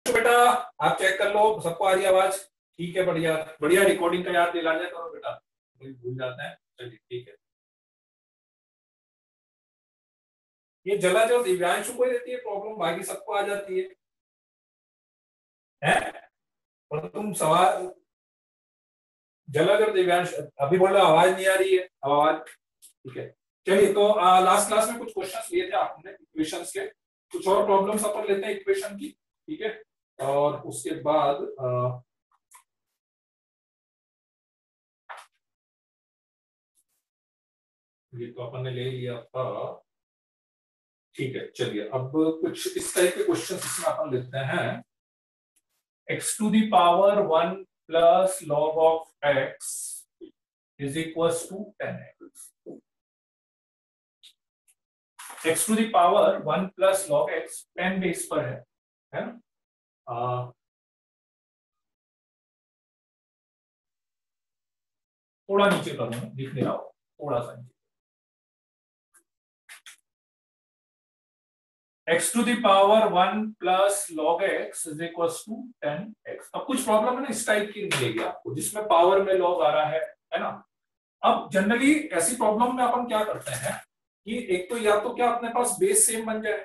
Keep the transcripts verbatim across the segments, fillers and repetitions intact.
बच्चों बेटा आप चेक कर लो, सबको आ रही है आवाज? ठीक है, बढ़िया बढ़िया। रिकॉर्डिंग का याद दिला दिया करो बेटा, कोई भूल जाता है। चलिए ठीक है। ये जला जो दिव्यांशु को देती है प्रॉब्लम, बाकी सबको आ जाती है हैं? और तुम सवाल जलाधर दिव्यांश अभी बोल रहे हो आवाज नहीं आ रही है, अब आवाज ठीक है। चलिए तो लास्ट क्लास में कुछ क्वेश्चंस लिए थे आपने इक्वेशंस के, कुछ और प्रॉब्लम्स अपन लेते हैं इक्वेशन की, ठीक है। और उसके बाद आ, ये तो अपन ने ले लिया था, ठीक है। चलिए अब कुछ इस टाइप के क्वेश्चन इसमें अपन लेते हैं। X to the power one plus log of x is equal to ten x. X to the power one plus log x ten base पर है, है ना? आ, थोड़ा नीचे कर लो, दिख नहीं रहा हो, थोड़ा सा नीचे। x to the power one plus log x is equal to ten x. अब कुछ प्रॉब्लम है ना इस टाइप की मिलेगी आपको, जिसमें पावर में लॉग आ रहा है है ना? अब जनरली ऐसी प्रॉब्लम में अपन क्या करते हैं कि एक तो या तो क्या अपने पास बेस सेम बन जाए,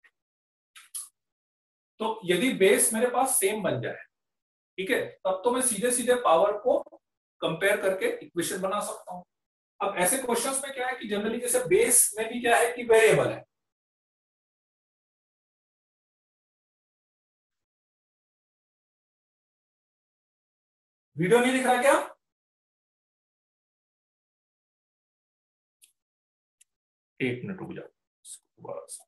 तो यदि बेस मेरे पास सेम बन जाए, ठीक है, तब तो मैं सीधे सीधे पावर को कंपेयर करके इक्वेशन बना सकता हूं। अब ऐसे क्वेश्चंस में क्या है कि जनरली जैसे बेस में भी क्या है कि वेरिएबल है, वीडियो नहीं दिख रहा क्या? एक मिनट रुक जाओ, दोबारा से।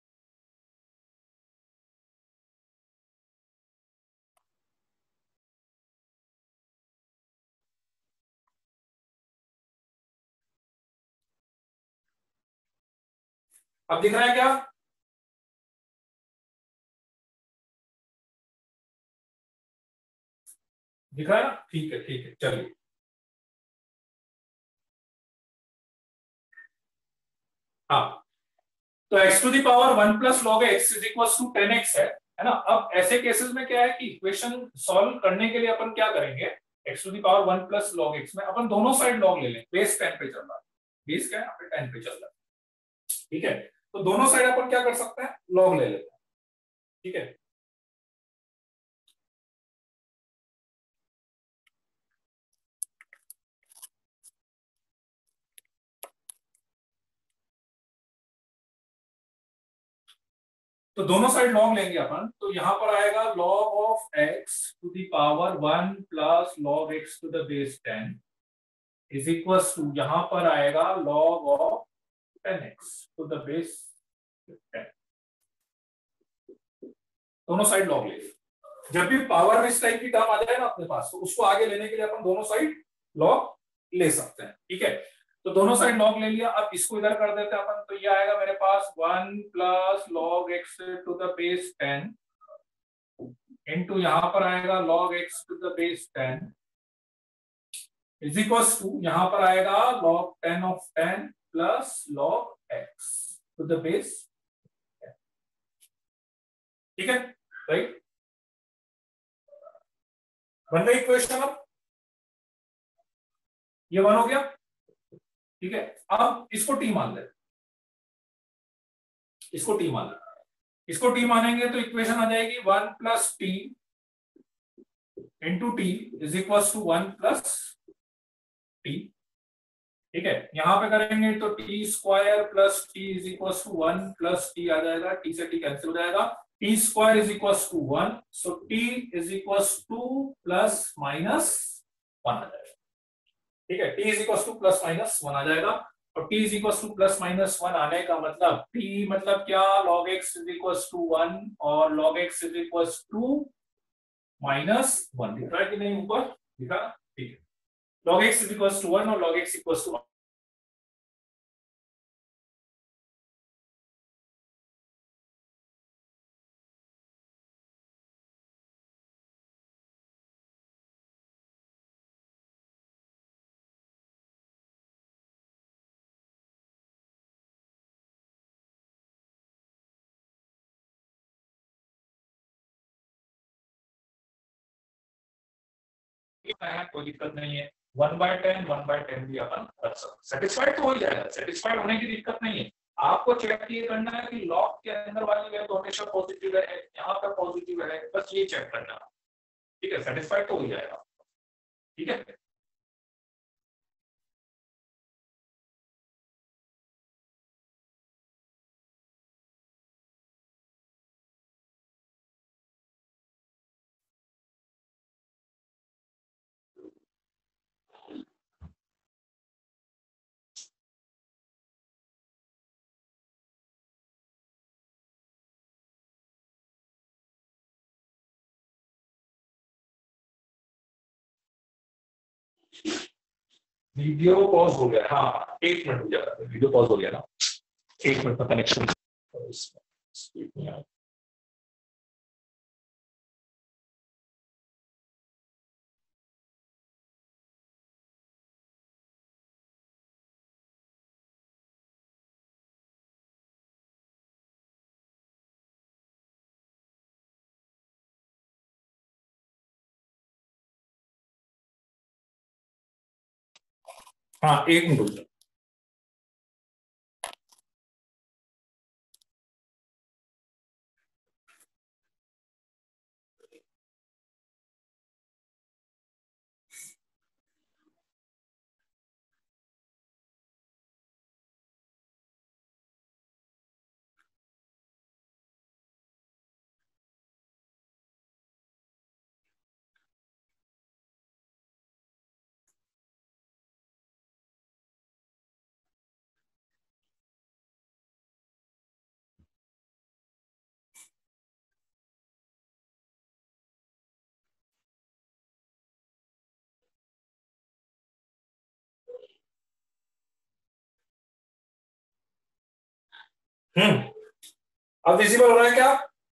अब दिख रहा है क्या? दिख रहा है ना? ठीक है ठीक है, चलिए। हाँ, तो x to the power one plus log x is equal to ten x है है ना? अब ऐसे केसेस में क्या है कि इक्वेशन सॉल्व करने के लिए अपन क्या करेंगे, x to the power one plus log x में अपन दोनों साइड लॉग ले लें। बेस टेन पे चल रहा है, बेस क्या है यहाँ पे टेन पे चल रहा है, ठीक है। तो दोनों साइड अपन क्या कर सकते हैं, लॉग ले लेते हैं, ठीक है। तो दोनों साइड लॉग लेंगे अपन, तो यहां पर आएगा log of x to the power one plus log x to the base ten is equal to, यहां पर आएगा log of ten x to the base ten. दोनों साइड लॉग ले, जब भी पावर में इस टाइप की टर्म आ जाए ना अपने पास, तो उसको आगे लेने के लिए अपन दोनों साइड लॉग ले सकते हैं, ठीक है। तो दोनों साइड लॉग ले लिया, अब इसको इधर कर देते हैं अपन, तो ये आएगा मेरे पास one plus log x to the base ten into यहां पर आएगा log x to the base ten is equals to, यहां पर आएगा log ten of ten plus log x to the base, ठीक है, राइट। बन गई इक्वेशन? अब ये वन हो गया, ठीक है। अब इसको टी मान ले, इसको टी मान ले, इसको टी मानेंगे तो इक्वेशन आ जाएगी one plus t into t is equal to one plus t, ठीक है। यहां पे करेंगे तो t square plus t is equal to one plus t आ जाएगा, टी से टी कैंसिल हो जाएगा, t square is equal to one, so t is equal to plus minus one आ जाएगा, ठीक है। T is equal to plus minus one आ जाएगा, और t is equal to plus minus one आने का मतलब t मतलब क्या, log x is equal to one और log x is equal to minus one. दिख रहा है कि नहीं ऊपर? दिखा, ठीक है। log x is equal to one और log x इक्वल टू सकते हैं, कोई दिक्कत नहीं है। One by ten one by ten भी अपन कर सकते। सेटिस्फाइड तो हो जाएगा, सेटिस्फाइड होने की दिक्कत नहीं है। आपको चेक ये करना है कि लॉग के अंदर वाली वैल्यू तो हमेशा पॉजिटिव है, यहाँ पर पॉजिटिव है, बस ये चेक करना। ठीक है, सेटिस्फाइड तो हो जाएगा। ठीक है, वीडियो पॉज हो गया। हाँ, एक मिनट हो जाएगा, वीडियो पॉज हो गया ना, एक मिनट का कनेक्शन। हाँ, एक मिनट हो जाएगा। हम्म, अब विजिबल हो रहा है क्या?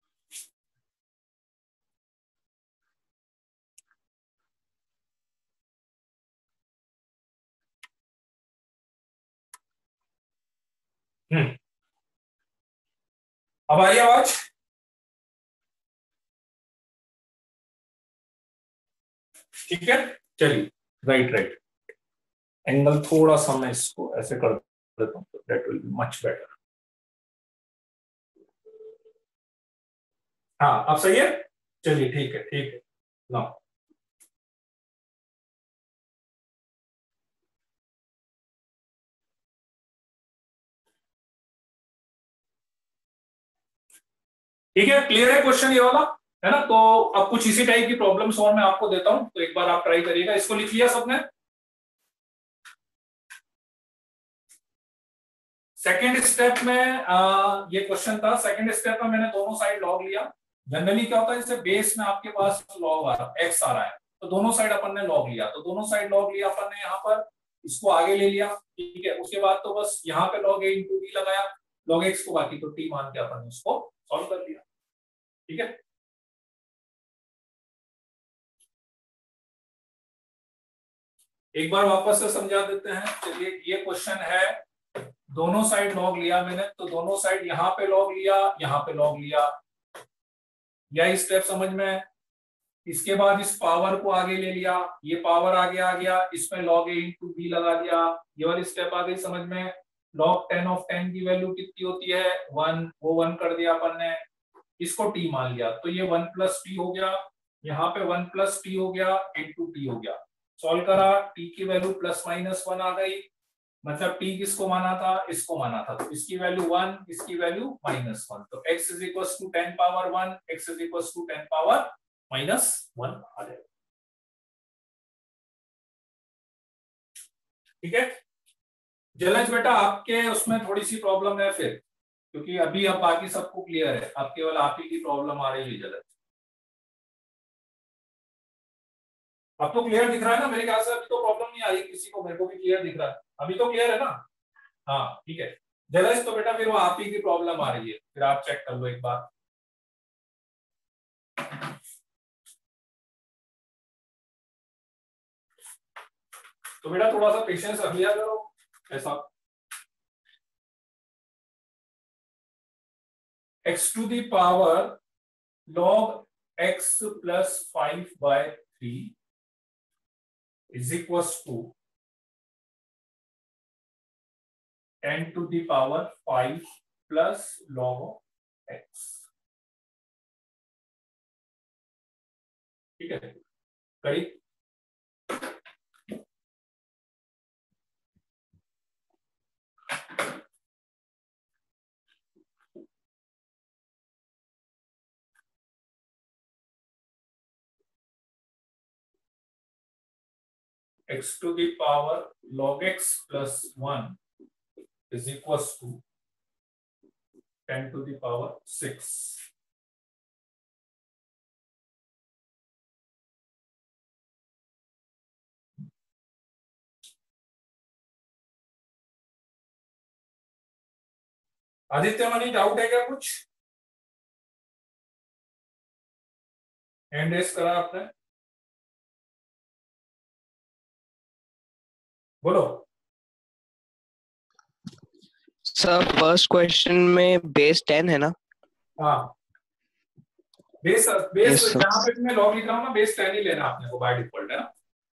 हम्म, अब आ रही है आवाज? ठीक है, चलिए। राइट राइट, एंगल थोड़ा सा मैं इसको ऐसे कर देता हूँ, that will be much better. हाँ, अब सही है। चलिए, ठीक है, ठीक है ना। ठीक है, क्लियर है क्वेश्चन ये वाला, है ना? तो अब कुछ इसी टाइप की प्रॉब्लम्स और मैं आपको देता हूं, तो एक बार आप ट्राई करिएगा। इसको लिख लिया सबने? सेकेंड स्टेप में आ, ये क्वेश्चन था। सेकेंड स्टेप में मैंने दोनों साइड लॉग लिया। जनरली क्या होता है, जैसे बेस में आपके पास लॉग आ रहा है, एक्स आ रहा है, तो दोनों साइड अपन ने लॉग लिया, तो दोनों साइड लॉग लिया अपन ने, यहाँ पर इसको आगे ले लिया। ठीक है, उसके बाद तो बस यहाँ पे लॉग ए इंटू टी लगाया, लॉग एक्स को बाकी तो टी मान के अपन ने उसको सॉल्व कर दिया। ठीक है, एक बार वापस से समझा देते हैं। चलिए, ये क्वेश्चन है, दोनों साइड लॉग लिया मैंने, तो दोनों साइड यहाँ पे लॉग लिया, यहाँ पे लॉग लिया, यह स्टेप समझ में है। इसके बाद इस पावर को आगे ले लिया, ये पावर आगे आ गया, इसमें लॉग ए इंटू बी लगा दिया, ये वाली स्टेप आ गई समझ में। लॉग टेन ऑफ टेन की वैल्यू कितनी होती है? वन, वो वन कर दिया अपन ने, इसको टी मान लिया, तो ये वन प्लस टी हो गया, यहाँ पे वन प्लस टी हो गया, इंटू टी हो गया। सॉल्व करा, टी की वैल्यू प्लस माइनस वन आ गई, मतलब टी किसको माना था? इसको माना था, तो इसकी वैल्यू वन, इसकी वैल्यू माइनस वन, तो x is equal to ten power one, x is equal to ten power minus one आ जाएगा। ठीक है, जलज बेटा आपके उसमें थोड़ी सी प्रॉब्लम है फिर, क्योंकि अभी अब बाकी सबको क्लियर है, अब केवल आप ही की प्रॉब्लम आ रही है जलज। अब तो क्लियर दिख रहा है ना मेरे ख्याल से? अभी तो प्रॉब्लम नहीं आई किसी को, मेरे को भी क्लियर दिख रहा है, अभी तो क्लियर है ना? हाँ, ठीक है। जलज तो बेटा फिर वो आप ही की प्रॉब्लम आ रही है, फिर आप चेक कर लो एक बार। तो बेटा थोड़ा सा पेशेंस रख लिया करो ऐसा। x to the power log x plus five by three is equals to ten to the power five plus log x. ठीक है, करीब x to the power log x plus one is equals to ten to the power six। Aditya Mani doubt है क्या कुछ? Hand raise करा आपने, बोलो। Sir first question में बेस टेन है ना? हाँ, बेस बेस yes, जहां पे मैं लॉग लिख रहा हूँ ना, बेस टेन ही लेना आपने को बाय डिफॉल्ट, है ना?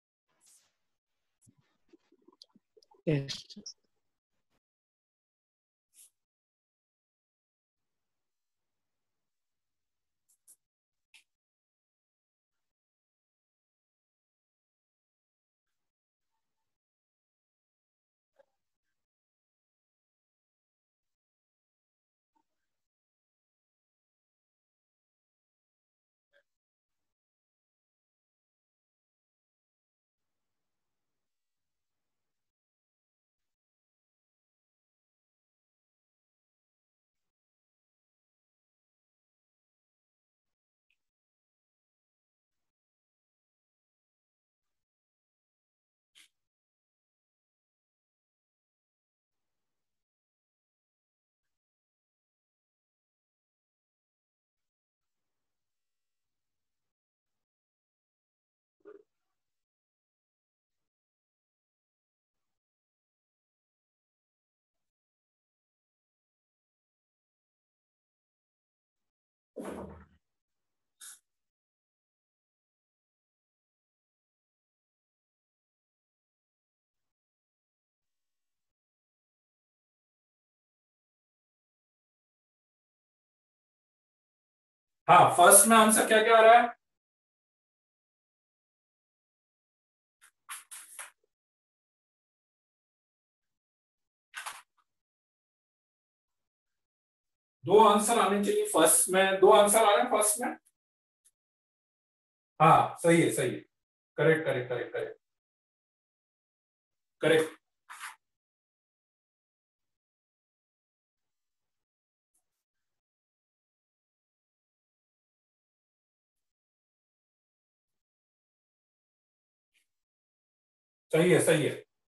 yes. हाँ, फर्स्ट में आंसर क्या क्या आ रहा है? दो आंसर आने चाहिए फर्स्ट में, दो आंसर आ रहे हैं फर्स्ट में। हाँ सही है, सही है, correct correct correct correct correct. सही है, सही है।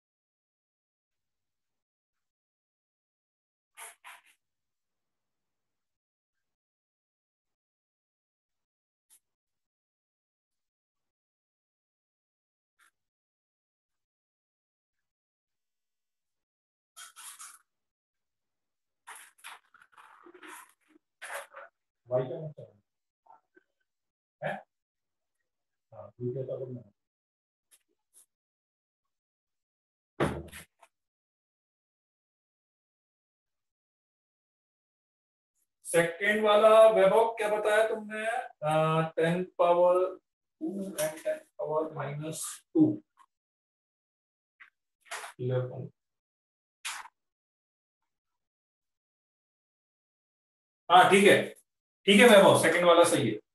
वाई क्या मतलब है? हाँ, ठीक है, तो सेकेंड वाला वैभव क्या बताया तुमने? Ten power two and ten power minus two eleven. हाँ ठीक है, ठीक है वैभव, सेकेंड वाला सही है।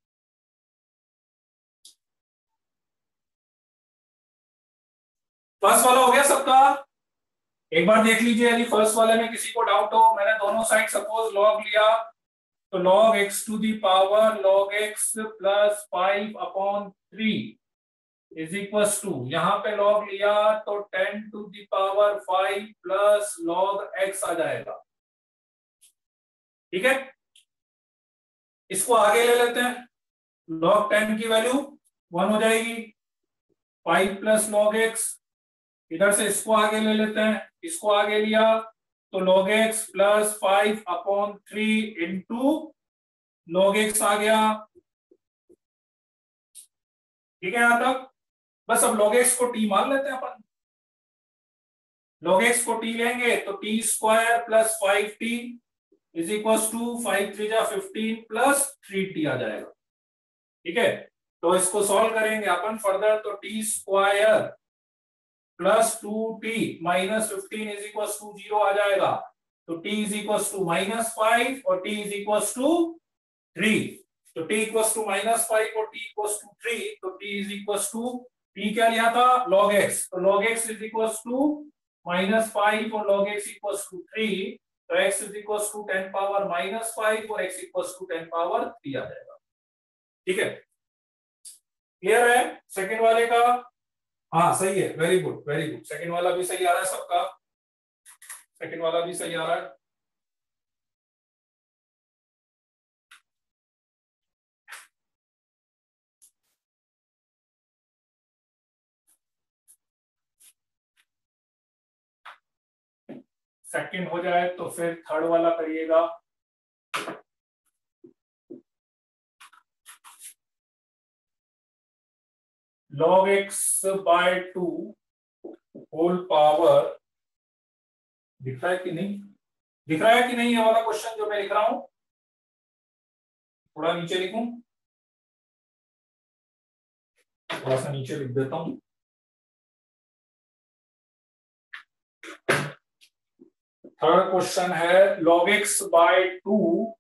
फर्स्ट वाला हो गया सबका? एक बार देख लीजिए, यदि फर्स्ट वाले में किसी को डाउट हो। मैंने दोनों साइड सपोज लॉग लिया, तो log x to the power log x plus five upon three is equal to, यहां पे लॉग लिया तो ten to the power five plus log x आ जाएगा। ठीक है, इसको आगे ले लेते हैं। लॉग टेन की वैल्यू वन हो जाएगी, फाइव प्लस लॉग एक्स, इधर से इसको आगे ले लेते हैं। इसको आगे लिया तो log x plus five upon three into log x आ गया। ठीक है यहां तक? बस अब log x को t मान लेते हैं अपन। log x को t लेंगे तो t square plus five t is equal to five three जा फिफ्टीन प्लस थ्री टी आ जाएगा। ठीक है, तो इसको सॉल्व करेंगे अपन फर्दर, तो t square plus two t minus fifteen is equal to zero आ जाएगा। तो t is equal to minus five और t is equal to three. तो t equal to minus five और t इक्वल टू थ्री, तो t is equal to, t क्या लिया था, log x, तो log x is equal to minus five और log x equal to three, तो x is equal to ten power minus five और x equal to ten power three आ जाएगा। ठीक है, क्लियर है सेकंड वाले का? हाँ सही है, very good very good, second वाला भी सही आ रहा है सबका, सेकंड वाला भी सही आ रहा है। सेकंड हो जाए तो फिर थर्ड वाला करिएगा। log x by two whole power, दिख रहा है कि नहीं, दिख रहा है कि नहीं ये वाला क्वेश्चन जो मैं लिख रहा हूं? थोड़ा नीचे लिखूं, थोड़ा सा नीचे लिख देता हूं। थर्ड क्वेश्चन है log x by two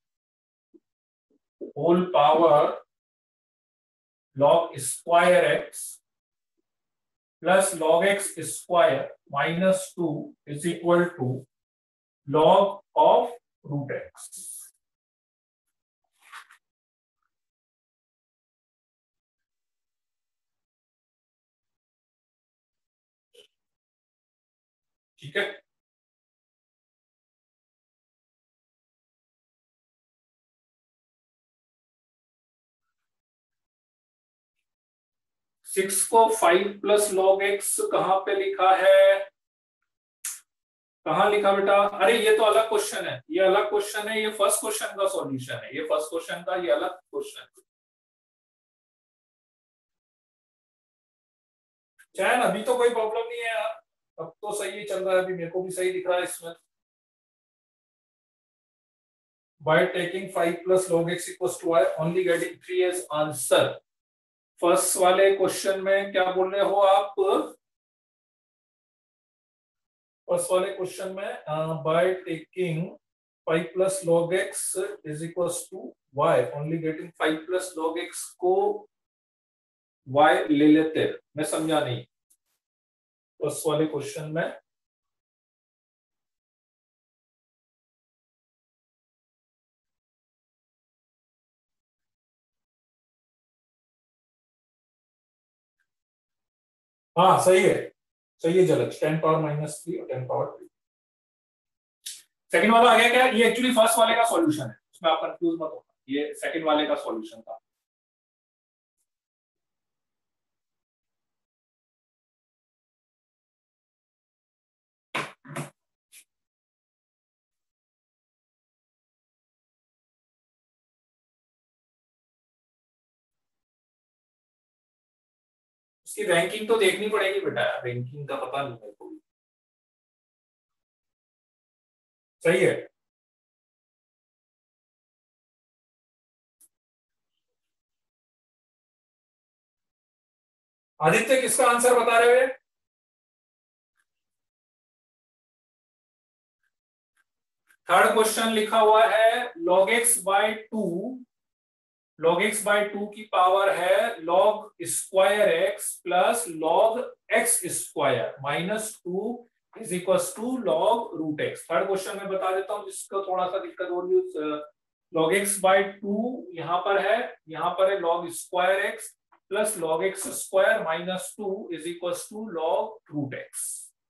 whole power log square x plus log x square minus two is equal to log of root x। ठीक है, सिक्स को फाइव प्लस log x कहां पे लिखा है, कहां लिखा बेटा? अरे ये तो अलग क्वेश्चन है, ये अलग क्वेश्चन है, ये फर्स्ट क्वेश्चन का सॉल्यूशन है, ये फर्स्ट क्वेश्चन का ये अलग क्वेश्चन है। चैन अभी तो कोई प्रॉब्लम नहीं है यार, अब तो सही चल रहा है, अभी मेरे को भी सही दिख रहा है इसमें। By taking five plus log x equals to y, only getting three as answer। First वाले क्वेश्चन में क्या बोल रहे हो आप? फर्स्ट वाले क्वेश्चन में by taking five plus log x is equals to y, only getting five plus log x को y ले लेते, मैं समझा नहीं। फर्स्ट वाले क्वेश्चन में हाँ सही है, सही है Jalaj, ten power minus three और टेन पावर थ्री। सेकंड वाला आ गया क्या? ये एक्चुअली फर्स्ट वाले का सॉल्यूशन है, उसमें आप कंफ्यूज मत होना, ये सेकंड वाले का सॉल्यूशन था। उसकी रैंकिंग तो देखनी पड़ेगी बेटा, रैंकिंग का पता नहीं मेरे को। सही है, आदित्य किसका आंसर बता रहे हुए? थर्ड क्वेश्चन लिखा हुआ है log x by two, log x by two की पावर है log square x plus log x square minus two is equal to log root x। Third question में बता देता हूं जिसको थोड़ा सा दिक्कत हो रही है, log x बाय टू यहां पर है, यहां पर है log square x plus log x square minus two is equal to log root x।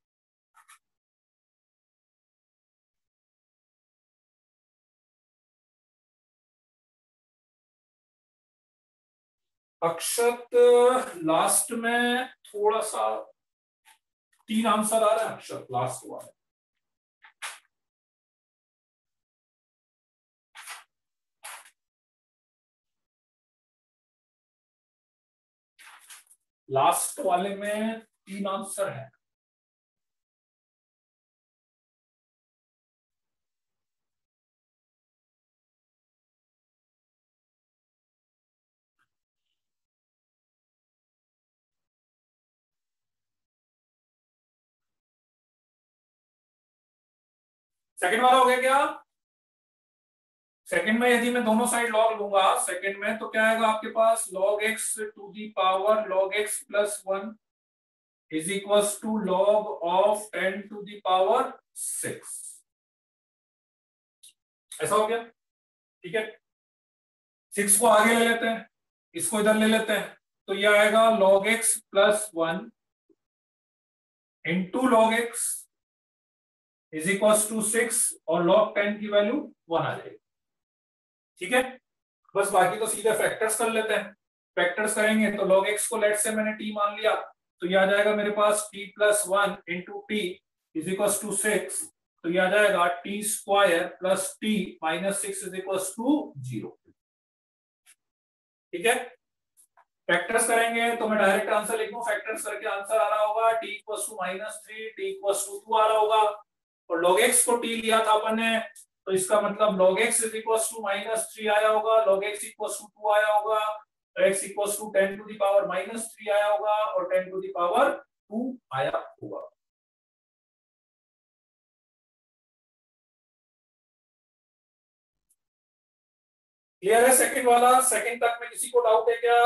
Akshat last में थोड़ा सा तीन आंसर आ रहा है, अक्षत लास्ट हुआ है। लास्ट वाले में तीन आंसर है। सेकंड वाला हो गया क्या? सेकंड में यदि मैं दोनों साइड लॉग लूंगा सेकंड में, तो क्या आएगा आपके पास? Log x to the power log x plus one is equal to log of ten to the power six. ऐसा हो गया, ठीक है। सिक्स को आगे ले लेते हैं, इसको इधर ले लेते हैं, तो ये आएगा log x plus one into log x is equal to six और लॉग टेन की वैल्यू वन आ जाएगी, ठीक है। बस बाकी तो सीधे फैक्टर्स कर लेते हैं। फैक्टर्स करेंगे तो log x को लेट से मैंने t मान लिया, तो ये आ जाएगा मेरे पास t plus one into t is equal to six, तो ये आ जाएगा t square plus t minus six is equal to zero, ठीक है। फैक्टर्स करेंगे तो मैं डायरेक्ट आंसर लिख दूं, फैक्टर्स करके आंसर आ रहा होगा t equal to minus three, t equal to two आ रहा होगा, और log x को t लिया था अपन ने, तो इसका मतलब log x is equal to minus three आया होगा, log x equal to two आया होगा, x equal to ten to the power minus three आया होगा, और ten to the power two आया होगा। क्लियर है सेकंड वाला? सेकंड तक में किसी को डाउट है क्या?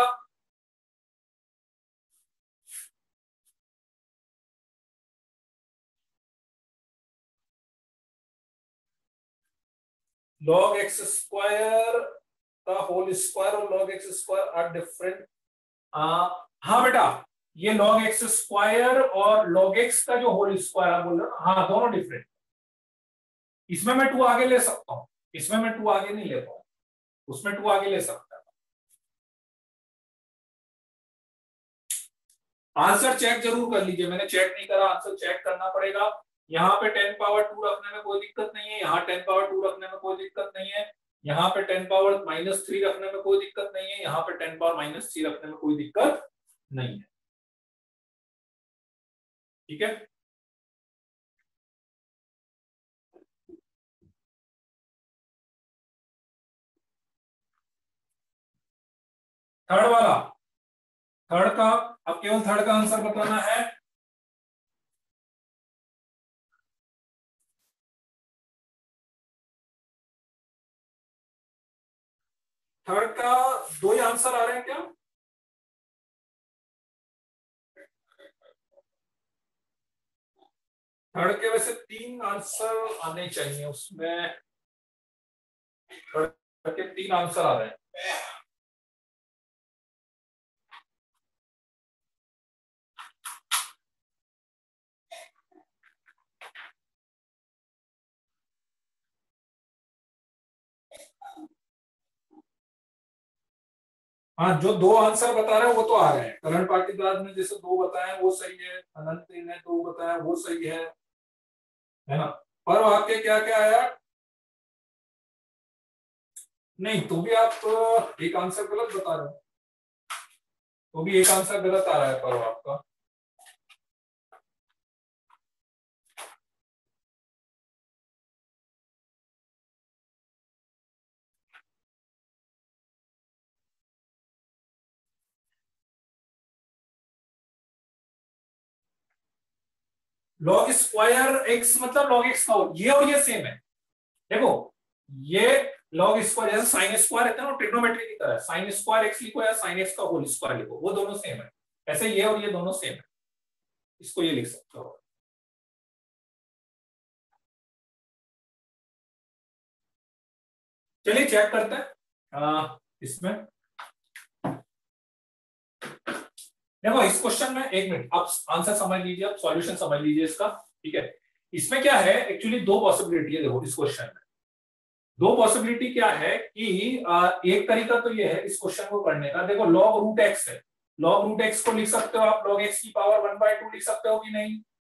log x स्क्वायर का होल स्क्वायर और log x square are different. हाँ बेटा, ये log x स्क्वायर और log x का जो होल स्क्वायर आप बोल रहे हो, हाँ दोनों डिफरेंट। इसमें मैं टू आगे ले सकता हूँ, इसमें मैं टू आगे नहीं ले पाऊंगा, उसमें टू आगे ले सकता है। आंसर चेक जरूर कर लीजिए, मैंने चेक नहीं करा, आंसर चेक करना पड़ेगा। यहाँ पे टेन पावर टू रखने में कोई दिक्कत नहीं है, यहाँ टेन पावर टू रखने में कोई दिक्कत नहीं है, यहाँ पे टेन पावर माइनस थ्री रखने में कोई दिक्कत नहीं है, यहाँ पे टेन पावर माइनस थ्री रखने में कोई दिक्कत नहीं है, ठीक है। थर्ड वाला, थर्ड का अब केवल थर्ड का आंसर बताना है। थर्ड का दो ही आंसर आ रहे हैं क्या? थर्ड के वैसे तीन आंसर आने चाहिए, उसमें थर्ड के तीन आंसर आ रहे हैं। हाँ, जो दो आंसर बता रहे हैं वो तो आ रहे हैं। करंट पार्टिकल में जैसे दो बताए वो सही है, अनंत ने दो बताया वो सही है, है ना। पर वाक्य क्या क्या आया? नहीं, तो भी आप एक आंसर गलत बता रहे हो, तो भी एक आंसर गलत आ रहा है पर आपका। लॉग स्क्वायर एक्स मतलब लॉग एक्स का ये और ये सेम है। देखो ये लॉग स्क्वायर जैसे साइन स्क्वायर रहता है ना ट्रिग्नोमेट्री की तरह, साइन स्क्वायर एक्स लिखो या साइन एक्स का होल स्क्वायर लिखो, वो दोनों सेम है। ऐसे ये और ये दोनों सेम है, इसको ये लिख सकते हो। चलिए चेक करते हैं आ, इसमें देखो इस क्वेश्चन में, एक मिनट आप आंसर समझ लीजिए, आप सॉल्यूशन समझ लीजिए इसका, ठीक है। इसमें क्या है एक्चुअली दो पॉसिबिलिटी है। देखो इस क्वेश्चन में दो पॉसिबिलिटी क्या है कि आ, एक तरीका तो ये है इस क्वेश्चन को करने का। देखो लॉग रूट एक्स है, लॉग रूट एक्स को लिख सकते हो आप लॉग एक्स की पावर वन बाय टू लिख सकते हो कि नहीं?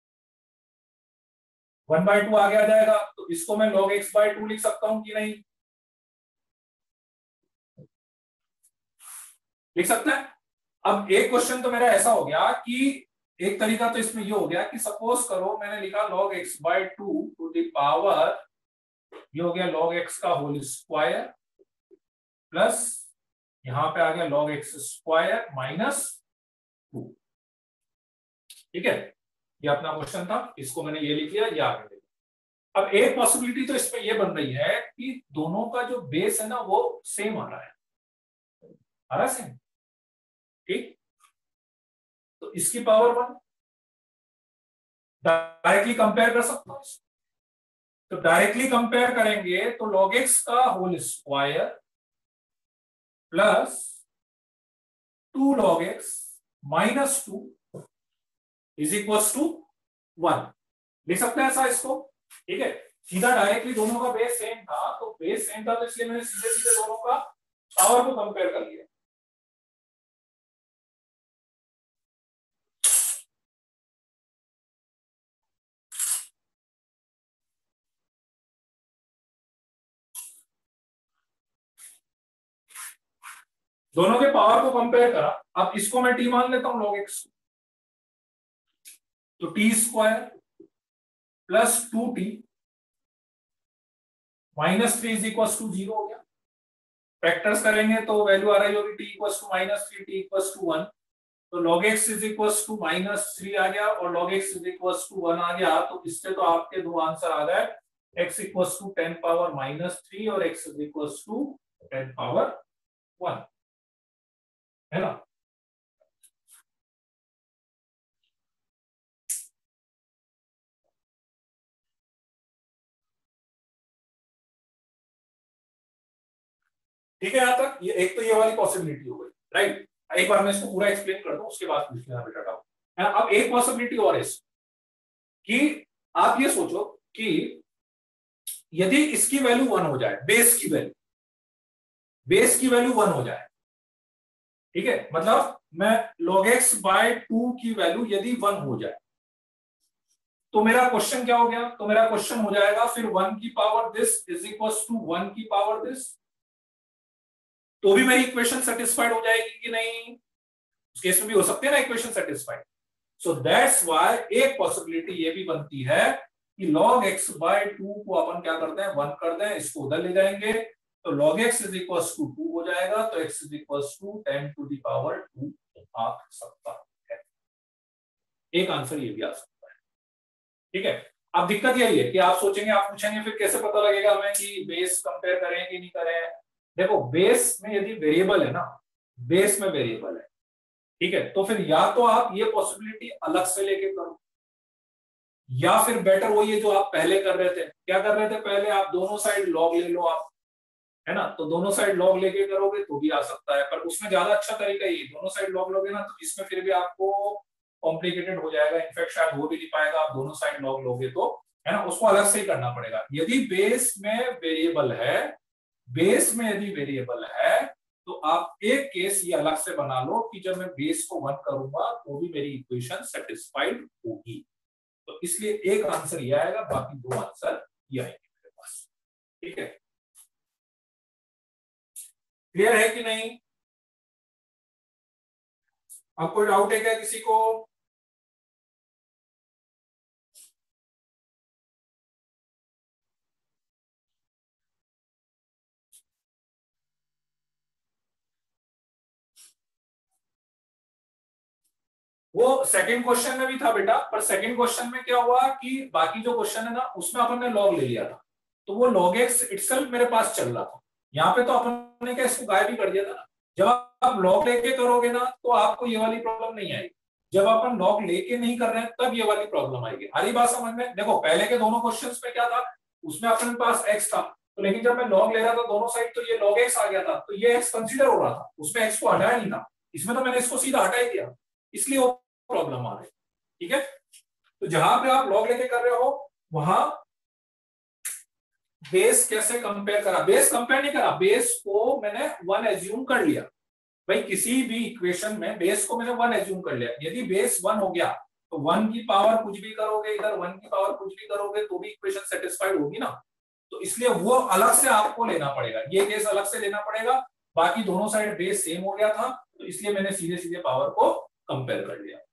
वन बाय टू आगे आ जाएगा, तो इसको मैं लॉग एक्स बाय टू लिख सकता हूं कि नहीं? लिख सकते हैं। अब एक क्वेश्चन तो मेरा ऐसा हो गया कि एक तरीका तो इसमें ये हो गया कि सपोज करो मैंने लिखा log x by two to the power, ये हो गया log x का होल स्क्वायर प्लस यहां पे आ गया log x square minus two. ठीक है, ये अपना क्वेश्चन था, इसको मैंने ये लिख लिया, ये आगे लिख। अब एक पॉसिबिलिटी तो इसमें ये बन रही है कि दोनों का जो बेस है ना वो सेम आ रहा है, आ रहा है सेम। ठीक, तो इसकी पावर वन डायरेक्टली कंपेयर कर सकता हूं। तो डायरेक्टली कंपेयर करेंगे तो log x का whole square plus two log x minus two is equal to one, लिख सकते हैं ऐसा इसको। ठीक है, सीधा डायरेक्टली दोनों का बेस सेम था, तो बेस सेम था तो इसलिए मैंने सीधे सीधे दोनों का पावर को कंपेयर कर लिया। दोनों के पावर को कंपेयर करा। अब इसको मैं टी मान लेता हूं log x, तो t square plus two t minus three is equal to zero हो गया। फैक्टर्स करेंगे तो वैल्यू आ रही होगी t equal to minus three, t equal to one, तो log x is equal to minus three आ गया और log x is equal to one आ गया। तो इससे तो आपके दो आंसर आ गए, x equal to ten power minus three और x is equal to ten power one, है ना। ठीक है, यहां तक ये एक तो ये वाली पॉसिबिलिटी हो गई, राइट। एक बार मैं इसको पूरा एक्सप्लेन कर दूं, उसके बाद पूछ लेना बेटा डाउट। अब एक पॉसिबिलिटी और है कि आप ये सोचो कि यदि इसकी वैल्यू वन हो जाए, बेस की वैल्यू बेस की वैल्यू वन हो जाए, ठीक है, मतलब मैं log x बाय टू की वैल्यू यदि वन हो जाए, तो मेरा क्वेश्चन क्या हो गया? तो मेरा क्वेश्चन हो जाएगा फिर वन की power this is equal to one की पावर दिस, तो भी मेरी इक्वेशन सेटिस्फाइड हो जाएगी कि नहीं? उस केस में भी हो सकते हैं ना equation satisfied. So that's why एक पॉसिबिलिटी ये भी बनती है कि log x बाय टू को अपन क्या करते हैं, वन कर दें, इसको उधर ले जाएंगे तो log x is equal to two हो जाएगा, तो x is equal to ten to the power two आ सकता है। एक आंसर ये भी आ सकता है। ठीक है, अब दिक्कत यही है कि आप सोचेंगे, आप पूछेंगे फिर कैसे पता लगेगा हमें कि बेस कंपेयर करें कि नहीं करें। देखो, बेस में यदि वेरिएबल है ना, बेस में वेरिएबल है, ठीक है, तो फिर या तो आप ये पॉसिबिलिटी अलग से लेके करो, या फिर बेटर वही है जो आप पहले कर रहे थे। क्या कर रहे थे पहले? आप दोनों साइड लॉग ले लो आप, है ना, तो दोनों साइड लॉग लेके करोगे तो भी आ सकता है, पर उसमें ज्यादा अच्छा तरीका ये, दोनों साइड लॉग लोगे ना तो इसमें फिर भी आपको कॉम्प्लिकेटेड हो जाएगा, इनफैक्ट शायद हो भी नहीं पाएगा आप दोनों साइड लॉग लोगे तो, है ना, उसको अलग से ही करना पड़ेगा। यदि बेस में वेरिएबल है, बेस में यदि वेरिएबल है तो आप एक केस ये अलग से बना लो कि जब मैं बेस को वन करूंगा तो भी मेरी इक्वेशन सेटिस्फाइड होगी। तो इसलिए एक आंसर ये आएगा, बाकी दो आंसर ये आएंगे मेरे पास। ठीक है, क्लियर है कि नहीं? अब कोई डाउट है क्या किसी को? वो सेकंड क्वेश्चन में भी था बेटा, पर सेकंड क्वेश्चन में क्या हुआ कि बाकी जो क्वेश्चन है ना उसमें अपन ने लॉग ले लिया था, तो वो log x इटसेल्फ मेरे पास चल रहा था। यहाँ पे तो अपन ने क्या इसको गायब ही कर दिया था ना। जब आप लॉग लेके करोगे ना तो आपको ये वाली प्रॉब्लम नहीं आएगी, जब अपन लॉग लेके नहीं कर रहे हैं तब ये वाली प्रॉब्लम आएगी। हरी बात समझ में? देखो, पहले के दोनों क्वेश्चंस में क्या था, उसमें अपने पास x था, तो लेकिन जब मैं लॉग ले रहा था दोनों साइड तो ये log x आ गया था, तो ये x कंसीडर हो रहा था, उसमें x को हटाया नहीं था। इसमें तो मैंने इसको सीधा हटा ही दिया, इसलिए वो प्रॉब्लम आ रही है। ठीक है, तो जहां पे आप लॉग लेके कर रहे हो वहां बेस कैसे कंपेयर करा? बेस कंपेयर नहीं करा, बेस को मैंने वन एज्यूम कर लिया। भाई किसी भी इक्वेशन में बेस को मैंने वन एज्यूम कर लिया। यदि बेस वन हो गया तो वन की पावर कुछ भी करोगे, इधर वन की पावर कुछ भी करोगे तो भी इक्वेशन सेटिस्फाइड होगी ना। तो इसलिए वो अलग से आपको लेना पड़ेगा, ये केस अलग से लेना पड़ेगा, बाकी दोनों साइड बेस सेम हो गया था, तो इसलिए मैंने सीधे सीधे पावर को कंपेयर कर लिया।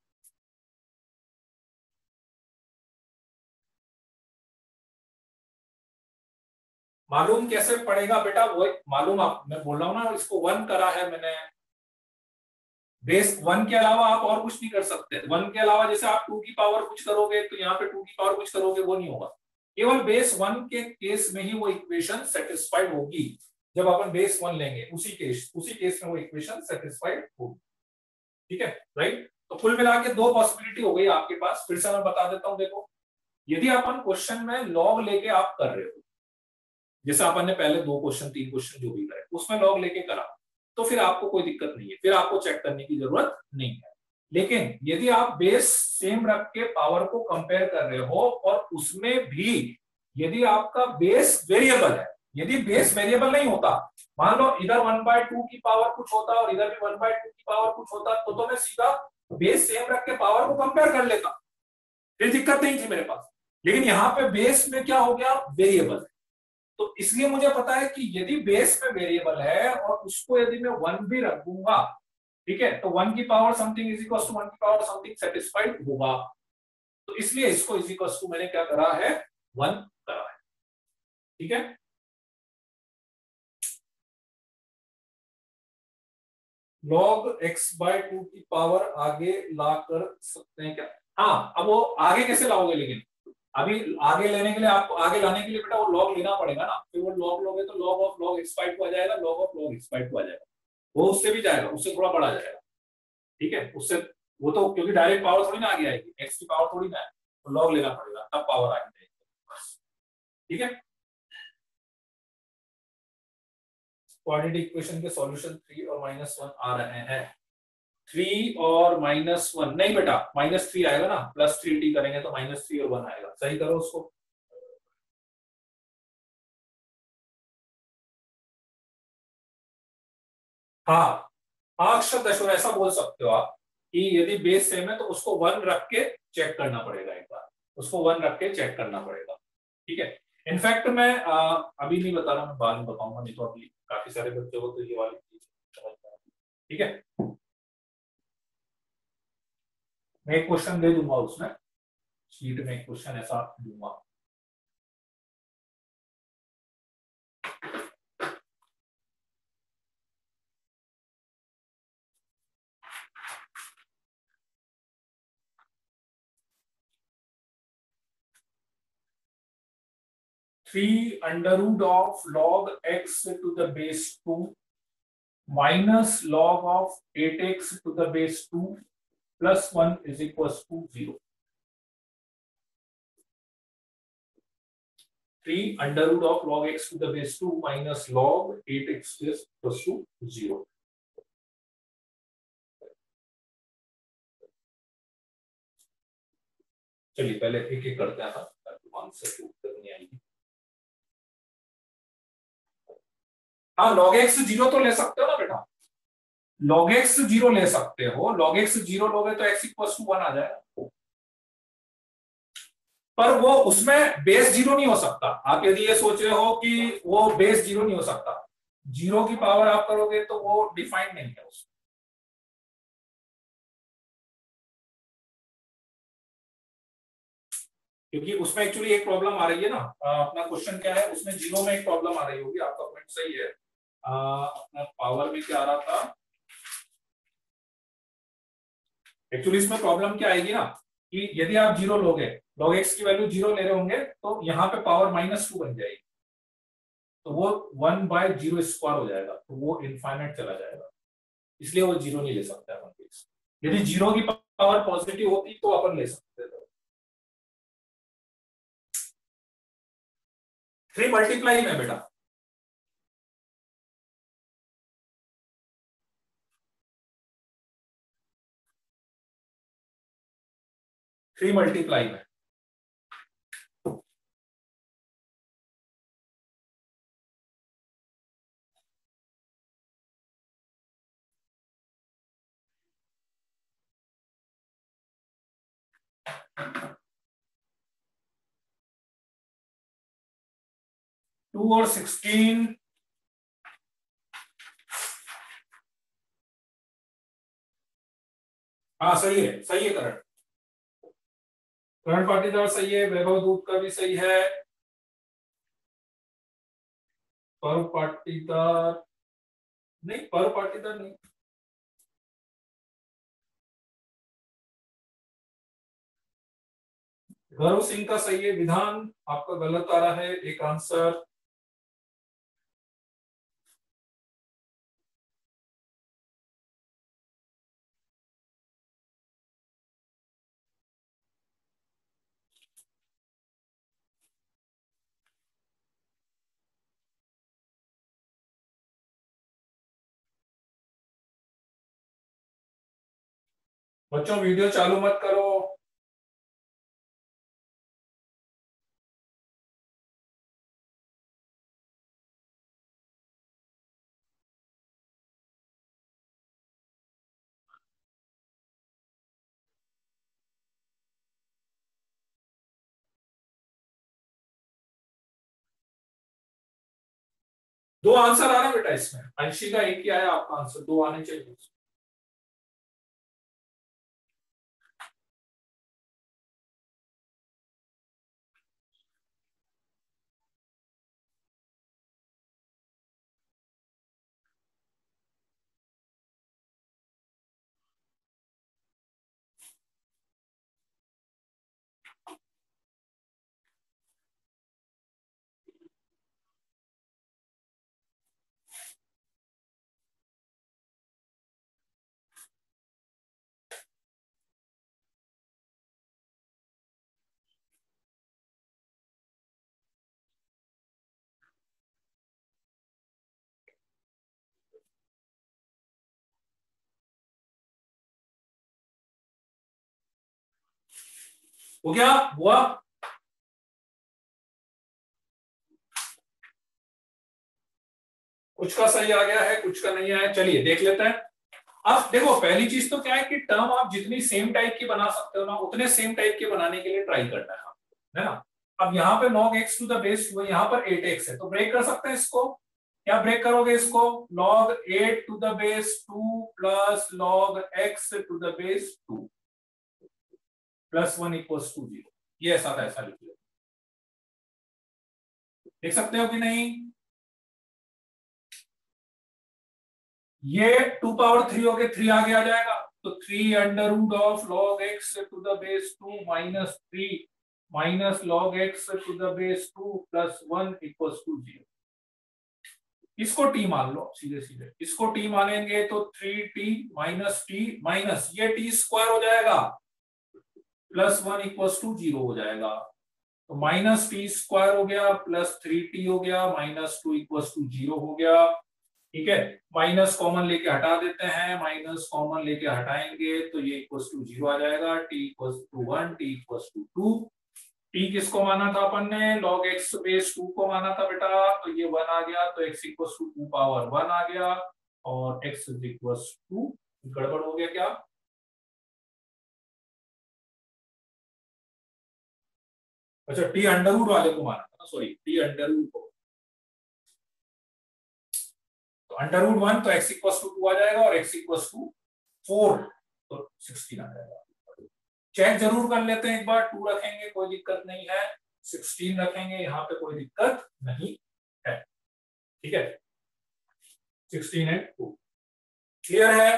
मालूम कैसे पड़ेगा बेटा, वो मालूम, आप मैं बोल रहा हूं ना, इसको वन करा है मैंने, बेस वन के अलावा आप और कुछ नहीं कर सकते। वन के अलावा जैसे आप टू की पावर कुछ करोगे तो यहाँ पे टू की पावर कुछ करोगे, वो नहीं होगा। केवल बेस वन के केस में ही वो इक्वेशन सेटिस्फाइड होगी। जब अपन बेस वन लेंगे उसी केस उसी केस में वो इक्वेशन सेटिस्फाइड होगी। ठीक है, राइट। तो कुल मिला के दो पॉसिबिलिटी हो गई आपके पास। फिर से मैं बता देता हूं, देखो यदि अपन क्वेश्चन में लॉग लेके आप कर रहे हो, जैसे अपन ने पहले दो क्वेश्चन तीन क्वेश्चन जो भी करे उसमें लॉग लेके करा, तो फिर आपको कोई दिक्कत नहीं है, फिर आपको चेक करने की जरूरत नहीं है। लेकिन यदि आप बेस सेम रख के पावर को कंपेयर कर रहे हो और उसमें भी यदि आपका बेस वेरिएबल है, यदि बेस वेरिएबल नहीं होता, मान लो इधर वन बाय टू की पावर कुछ होता और इधर भी वन बाय टू की पावर कुछ होता, तो, तो मैं सीधा बेस सेम रख के पावर को कंपेयर कर लेता, फिर दिक्कत नहीं थी मेरे पास। लेकिन यहाँ पे बेस में क्या हो गया, वेरिएबल है, तो इसलिए मुझे पता है कि यदि बेस में वेरिएबल है और उसको यदि मैं वन भी रख दूंगा, ठीक है, तो वन की power something is equal to one की पावर समथिंग सेटिस्फाइड होगा। तो इसलिए इसको इज इक्वल टू मैंने क्या करा है, वन करा है। ठीक है, log x बाय टू की पावर आगे ला कर सकते हैं क्या? हाँ, अब वो आगे कैसे लाओगे, लेकिन अभी आगे लेने के लिए, आपको आगे लाने के लिए बेटा वो लॉग लेना पड़ेगा ना। फिर वो लॉग लोगे तो log of log x by two आ जाएगा, log of log x by two आ जाएगा, वो उससे भी जाएगा, उससे थोड़ा बड़ा जाएगा। ठीक है, उससे वो तो क्योंकि डायरेक्ट पावर थोड़ी ना आगे आएगी, एक्स की पावर थोड़ी ना है, तो लॉग लेना पड़ेगा तब पावर आगे जाएगी। ठीक है, क्वाड्रेटिक इक्वेशन के सॉल्यूशन थ्री और माइनस वन आ रहे हैं। थ्री और माइनस वन नहीं बेटा, माइनस थ्री आएगा ना, प्लस थ्री टी करेंगे तो माइनस थ्री और वन आएगा। सही करो उसको। हाँ हाँ, अक्षर दशोर ऐसा बोल सकते हो आप कि यदि बेस सेम है तो उसको वन रख के चेक करना पड़ेगा, एक बार उसको वन रख के चेक करना पड़ेगा। ठीक है, इनफैक्ट मैं आ, अभी नहीं बता रहा, मैं बाद में बताऊंगा, नहीं तो अभी काफी सारे बच्चों को तो ये वाली चीज समझ में आएगी। ठीक है, मैं एक क्वेश्चन दे दूंगा, उसमें शीट में एक क्वेश्चन ऐसा दूंगा। Three under root of log x to the base two minus log of eight x to the base two plus one is equal to zero. Three under root of log x to the base two minus log eight x plus two zero. चलिए पहले एक एक करते हैं, answer उत्तर नहीं आएगी। हाँ, log x zero तो ले सकते हो ना बेटा, log x जीरो ले सकते हो, log x जीरो लोगे तो x इक्वल टू वन आ जाएगा, पर वो उसमें बेस जीरो नहीं हो सकता। आप यदि ये सोच रहे हो कि वो बेस जीरो नहीं हो सकता, जीरो की पावर आप करोगे तो वो डिफाइंड नहीं है उसमें। क्योंकि उसमें एक्चुअली एक प्रॉब्लम आ रही है ना, अपना क्वेश्चन क्या है, उसमें जीरो में एक प्रॉब्लम आ रही होगी, आपका पॉइंट सही है। आ, अपना पावर में क्या आ रहा था, एक्चुअली इसमें प्रॉब्लम क्या आएगी ना कि यदि आप जीरो लोगे, log x की वैल्यू जीरो ले रहे होंगे, तो यहाँ पे पावर माइनस टू बन जाएगी, तो वो वन बाय जीरो स्क्वायर हो जाएगा, तो वो इनफाइनाइट चला जाएगा, इसलिए वो जीरो नहीं ले सकता अपन। यदि जीरो की पावर पॉजिटिव होती तो अपन ले सकते थे। थ्री मल्टीप्लाई में बेटा, थ्री मल्टीप्लाई में टू और सिक्सटीन हाँ सही है, सही है करण। करण पाटीदार सही है, वैभव दूत का भी सही है। पर पाटीदार नहीं, पर पाटीदार नहीं। गौरव सिंह का सही है, विधान आपका गलत आ रहा है, एक आंसर। बच्चों वीडियो चालू मत करो। दो आंसर आ रहे हैं बेटा इसमें, अंशी का एक ही आया, आपका आंसर दो आने चाहिए। हो गया हुआ? कुछ का सही आ गया है, कुछ का नहीं आया, चलिए देख लेते हैं। अब देखो पहली चीज तो क्या है कि टर्म आप जितनी सेम टाइप की बना सकते हो ना, उतने सेम टाइप के बनाने के लिए ट्राई करना है आपको, है ना। अब यहाँ पे log x to the base, यहाँ पर एट एक्स है, तो ब्रेक कर सकते हैं इसको। क्या ब्रेक करोगे इसको? log eight to the base two plus log x to the base two plus one equals to zero. ये ऐसा था, ऐसा लिख लो। देख सकते हो कि नहीं? ये टू पावर थ्री हो गया, थ्री आगे आ जाएगा, तो three under root of log x to the base two minus three minus log x to the base two plus one equals to zero. इसको टी मान लो सीधे सीधे, इसको टी मानेंगे तो three t minus t minus ये t square हो जाएगा plus one equals to zero हो जाएगा। तो माइनस टी स्क्वायर हो गया प्लस थ्री टी हो गया minus two equals to zero हो गया। ठीक है, माइनस कॉमन लेके हटा देते हैं, माइनस कॉमन लेके हटाएंगे तो ये इक्वल्स टू जीरो आ जाएगा। T equals to one, t equals to two. T किसको माना था अपन ने? log x बेस टू को माना था बेटा, तो ये वन आ गया, तो x equals to two power one आ गया और x इज इक्वल्स टू। गड़बड़ हो गया क्या? अच्छा, टी अंडर रूट वाले को माना था, सॉरी टी अंडर रूट को, तो अंडर रूट वन तो x इक्वल्स टू टू आ जाएगा और x इक्वल्स टू फोर तो सिक्सटीन आ जाएगा। चेक जरूर कर लेते हैं एक बार, टू रखेंगे कोई दिक्कत नहीं है, सिक्सटीन रखेंगे यहाँ पे कोई दिक्कत नहीं है। ठीक है, सिक्सटीन एंड टू क्लियर है?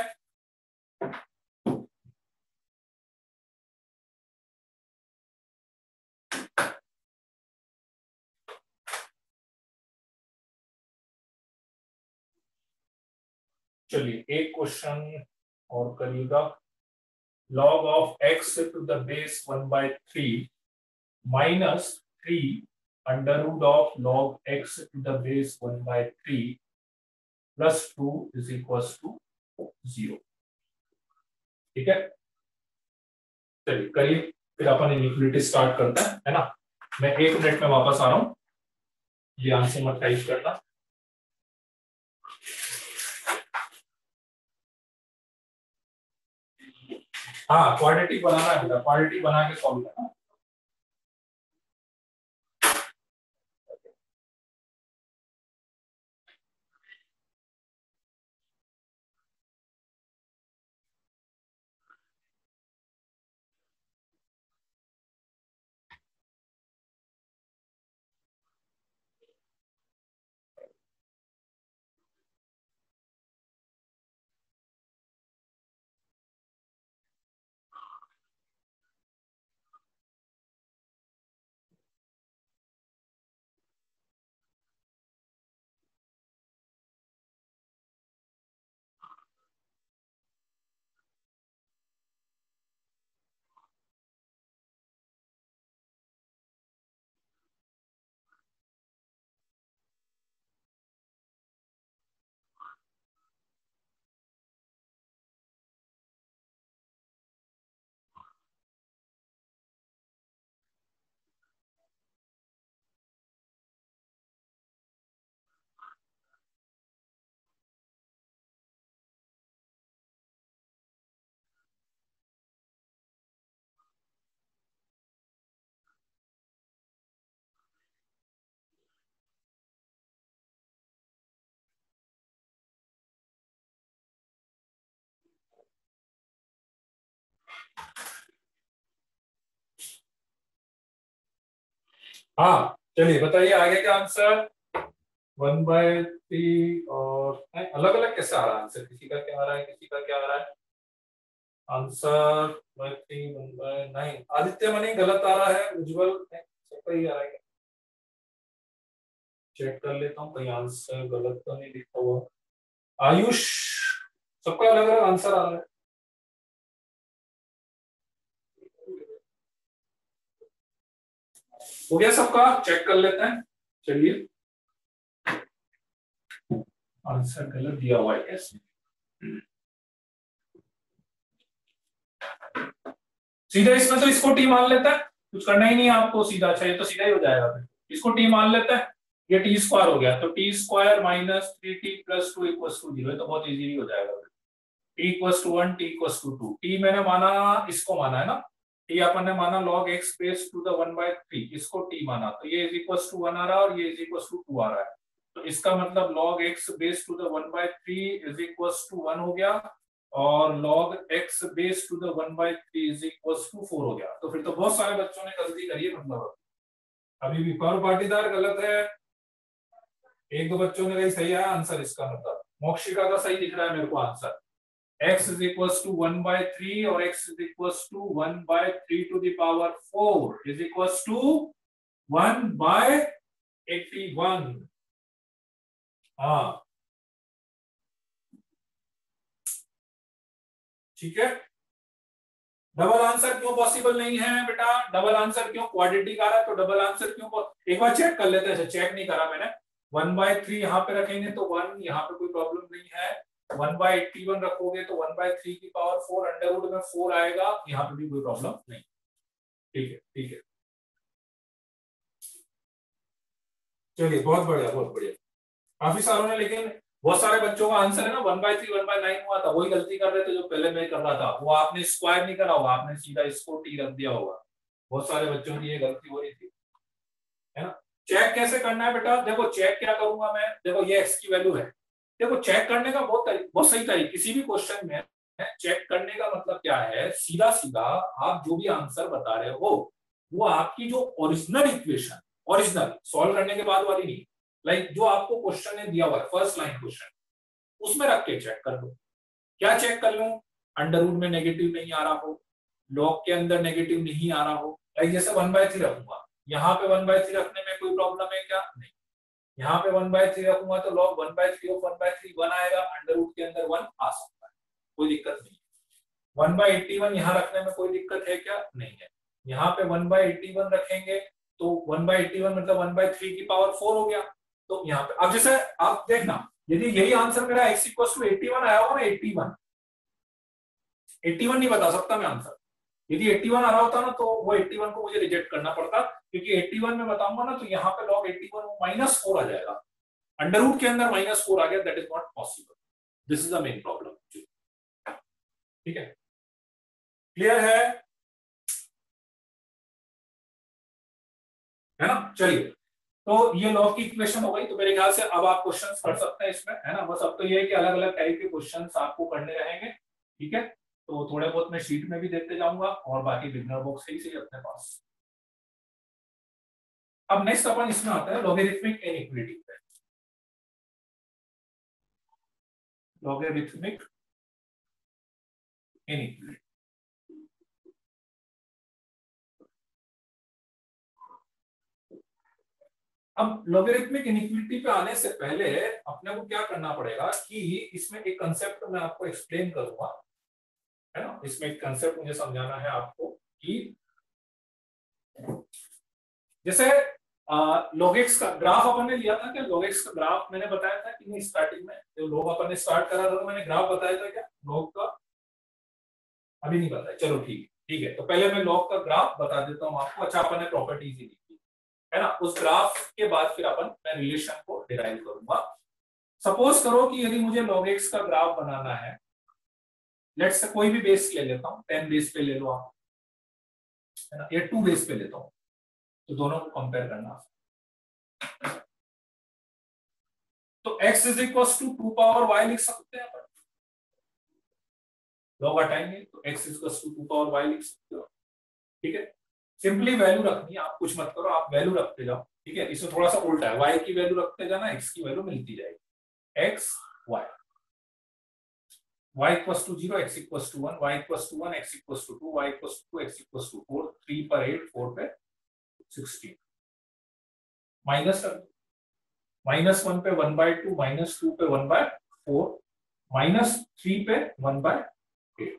चलिए एक क्वेश्चन और करिएगा। log of x to the base one by three minus three under root of log x to the base one by three plus two is equals to zero. ठीक है, चलिए करिए, फिर अपन इनइक्वालिटी स्टार्ट करते हैं, है ना। मैं एक मिनट में वापस आ रहा हूं, ये आंसर मत टाइप करना। हाँ क्वाड्रेटिक बनाना है बेटा, क्वाड्रेटिक बना के सॉल्व करना। हाँ चलिए बताइए आगे क्या आंसर। वन बाय थ्री और अलग अलग कैसे आ रहा है आंसर, किसी का क्या आ रहा है किसी का क्या आ रहा है answer. By three one by nine Aditya Mani गलत आ रहा है, उज्जवल सबका ही आ रहा है। चेक कर लेता हूँ कहीं आंसर गलत तो नहीं लिखा हुआ। आयुष सबका अलग अलग आंसर आ रहा है। हो गया सबका, चेक कर लेते हैं। चलिए आंसर गलत दिया हुआ है कैसे, सीधा इसमें तो इसको टी मान लेता है, कुछ करना ही नहीं है आपको, सीधा अच्छा ये तो सीधा ही हो जाएगा फिर। इसको टी मान लेता है, ये टी स्क्वायर हो गया तो t square minus three t plus two equal to zero, तो बहुत इजीली हो जाएगा फिर। T equals to one t equals to two, t मैंने माना इसको माना है ना, टी अपन ने माना log x base to the one by three, इसको टी माना तो ये इज इक्वल्स टू वन आ रहा है और ये इज इक्वल्स टू टू आ रहा है, तो इसका मतलब log x base to the one by three is equals to one हो गया और log x base to the one by three is equals to four हो गया। तो फिर तो बहुत सारे बच्चों ने गलती करी है, मतलब अभी भी कौन पाटीदार गलत है, एक दो बच्चों ने कहीं सही है आंसर, इसका मतलब मोक्षिका का सही दिख रहा है मेरे को answer. x is equals to one by three और x is equals to one by three to the power four is equals to one by eighty one. हाँ ठीक है। डबल आंसर क्यों पॉसिबल नहीं है बेटा, डबल आंसर क्यों, quadratic आ रहा है तो डबल आंसर क्यों, एक बार चेक कर लेते हैं। चेक नहीं करा मैंने, वन बाय थ्री यहाँ पे रखेंगे तो वन, यहाँ पे कोई प्रॉब्लम नहीं है। वन बाय एट्टी वन रखोगे तो वन बाय थ्री की पावर फोर, अंडर रूट में फोर आएगा, यहाँ पे भी कोई प्रॉब्लम नहीं। ठीक है ठीक है चलिए बहुत बढ़िया बहुत बढ़िया। काफी सारों ने, लेकिन बहुत सारे बच्चों का आंसर है ना one by three one by nine हुआ था, वही गलती कर रहे थे जो पहले मैं कर रहा था, वो आपने स्क्वायर नहीं करा होगा, आपने सीधा इसको टी रख दिया होगा, बहुत सारे बच्चों की ये गलती हो रही थी, है ना। चेक कैसे करना है बेटा, देखो चेक क्या करूंगा मैं, देखो ये एक्स की वैल्यू है, देखो चेक करने का बहुत तरीका, बहुत सही तरीका किसी भी क्वेश्चन में चेक करने का मतलब क्या है, सीधा सीधा आप जो भी आंसर बता रहे हो वो आपकी जो ओरिजिनल इक्वेशन, ओरिजिनल सॉल्व करने के बाद वाली नहीं, लाइक जो आपको क्वेश्चन ने दिया हुआ है फर्स्ट लाइन क्वेश्चन, उसमें रख के चेक कर लो। क्या चेक कर लूं, अंडर रूट में नेगेटिव नहीं आ रहा हो, लॉग के अंदर नेगेटिव नहीं आ रहा हो, लाइक जैसे वन बाय थ्री रखूंगा, यहाँ पे वन बाय थ्री रखने में कोई प्रॉब्लम है क्या, नहीं। यहाँ पे वन बाय थ्री रखूंगा तो log one by three of one by three one आएगा, अंडर रूट के अंदर वन आ सकता है, कोई दिक्कत नहीं। वन बाय एट्टी वन यहाँ रखने में कोई दिक्कत है क्या, नहीं है। यहाँ पे वन बाय एट्टी वन रखेंगे तो वन बाय एट्टी वन मतलब वन बाय थ्री की पावर फोर हो गया, तो यहाँ पे अब जैसे आप देखना, यदि यही आंसर मेरा x equal to eighty one आया होगा ना, एट्टी वन एट्टी वन नहीं बता सकता मैं आंसर, यदि एट्टी वन आ रहा होता ना तो वो एट्टी वन को मुझे रिजेक्ट करना पड़ता, क्योंकि एट्टी वन में बताऊंगा ना तो यहाँ पे log eighty one minus four आ जाएगा, अंडर रूट के अंदर माइनस फोर आ गया, that is not possible, this is the main problem. ठीक है क्लियर है है ना। चलिए तो ये लॉग की इक्वेशन हो गई, तो मेरे ख्याल से अब आप क्वेश्चंस कर सकते हैं इसमें, है ना। बस अब तो ये है कि अलग अलग टाइप के क्वेश्चंस आपको करने रहेंगे, ठीक है। तो थोड़े बहुत मैं शीट में भी देखते जाऊंगा और बाकी बिगनर बॉक्स ही से अपने पास। अब नेक्स्ट अपन इसमें आता है लॉगरिथमिक इनइक्वालिटी पे, लॉगरिथमिक इनइक्वालिटी। अब लॉगरिथमिक इनइक्वालिटी पे आने से पहले अपने को क्या करना पड़ेगा कि इसमें एक कंसेप्ट मैं आपको एक्सप्लेन करूंगा, है ना। इसमें एक कंसेप्ट मुझे समझाना है आपको कि जैसे log x का ग्राफ अपन ने लिया था क्या, log x का ग्राफ मैंने बताया था कि नहीं स्टार्टिंग में, जो log अपन ने स्टार्ट करा था तो मैंने ग्राफ बताया था क्या log का, अभी नहीं बताया, चलो ठीक ठीक है। तो पहले मैं log का ग्राफ बता देता हूँ आपको। अच्छा अपन ने प्रॉपर्टीज ही लिखी है ना, उस ग्राफ के बाद फिर अपन मैं रिलेशन को डिराइव करूंगा। सपोज करो कि यदि मुझे log x का ग्राफ बनाना है, लेट्स से कोई भी बेस ले लेता हूँ, टेन बेस पे ले लो आप, है ना, या टू बेस पे लेता हूँ, तो दोनों को कंपेयर करना। तो x is equal to two power y लिख सकते हैं अपन, लॉग हटाएंगे तो x is equal to two power y लिख सकते हो, ठीक है। सिंपली वैल्यू रखनी है, आप कुछ मत करो, आप वैल्यू रखते जाओ, ठीक है। इसमें थोड़ा सा उल्टा है, y की वैल्यू रखते जाना, x की वैल्यू मिलती जाएगी, x y y equals to zero, x equals to one, y equals to one, x equals to two, y equals to two, x equals to four, three पर eight, four पे sixteen, minus minus one पे one by two, minus two पे one by four, minus three पे one by eight.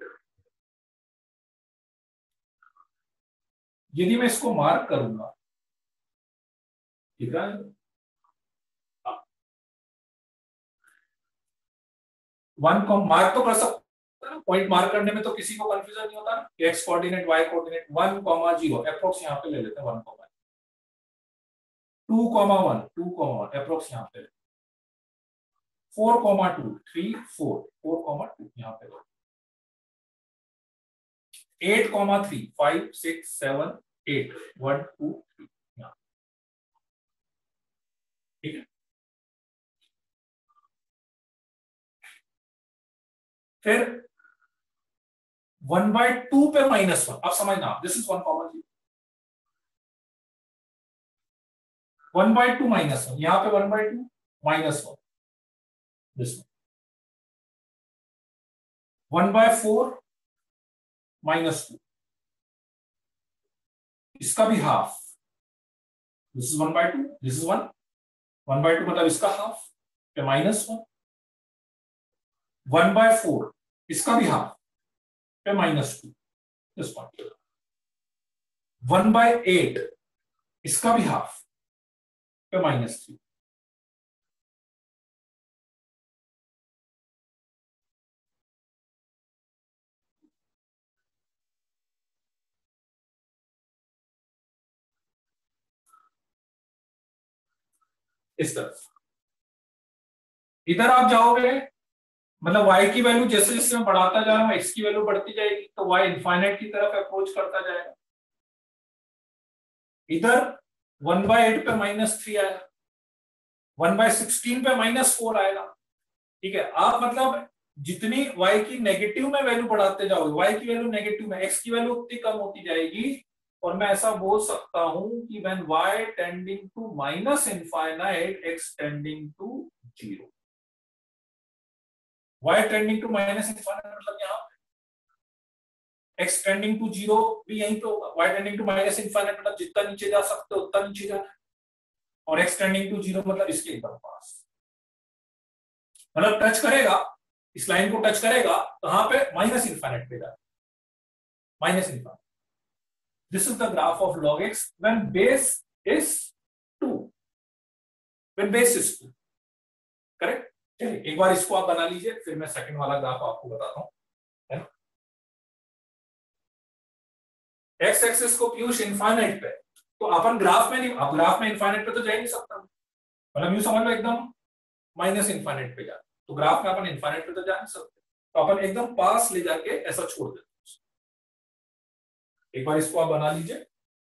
यदि मैं इसको mark करूंगा, ठीक है, वन को मार्क तो कर सकते हैं, पॉइंट मार्क करने में तो किसी को कंफ्यूजन नहीं होता ना, x coordinate y coordinate, one comma zero approx यहाँ पे ले लेते हैं, one comma two comma one, two comma one approx यहाँ पे, four comma two, three four, four comma two यहाँ पे, eight comma three, five six seven eight, one two three यहाँ, ठीक है। फिर वन बाय टू पे माइनस वन, अब समझना, this is one comma zero, one by two minus one, यहां पे one by two minus one, this one by four minus two, इसका भी half, this is one by two, this is one, one by two मतलब इसका half पे minus one, one by four इसका भी half पे minus two, this point, one by eight इसका भी हाफ पे माइनस थ्री, इस तरफ। इधर आप जाओगे, मतलब y की वैल्यू जैसे जैसे मैं बढ़ाता जा रहा हूं, x की वैल्यू बढ़ती जाएगी, तो y इनफाइनाइट की तरफ अप्रोच करता जाएगा। इधर वन बाय एट पे माइनस थ्री आएगा, वन बाय सिक्सटीन पे माइनस फोर आएगा, ठीक है। आप मतलब जितनी y की नेगेटिव में वैल्यू बढ़ाते जाओगे, y की वैल्यू नेगेटिव में, x की वैल्यू उतनी कम होती जाएगी, और मैं ऐसा बोल सकता हूं कि when y tending to minus infinite, x tending to zero, y tending to minus infinite मतलब यहाँ x टेंडिंग टू जीरो भी यहीं पे होगा, y tending to minus infinite मतलब जितना नीचे जा सकते हो उतना नीचे जाना है, और x टेंडिंग टू जीरो मतलब इसके एकदम पास, मतलब टच करेगा, इस लाइन को टच करेगा, कहां पे, माइनस इनफाइनाइट पे जाए, minus infinite. This is the graph of log x when base is two, when base is two, correct. चलिए एक बार इसको आप बना लीजिए, फिर मैं सेकंड वाला ग्राफ आपको बताता हूं, है ना। एक्स एक्सिस को पीयूष इनफाइनाइट पे, तो अपन ग्राफ में नहीं, अब ग्राफ में इनफाइनाइट पे तो जा ही नहीं सकता, मतलब यूं समझ लो एकदम माइनस इनफाइनाइट पे जा, तो ग्राफ में अपन इनफाइनाइट पे तो जा नहीं सकते, तो अपन एकदम पास ले जाके ऐसा छोड़ देते। एक बार इसको आप बना लीजिए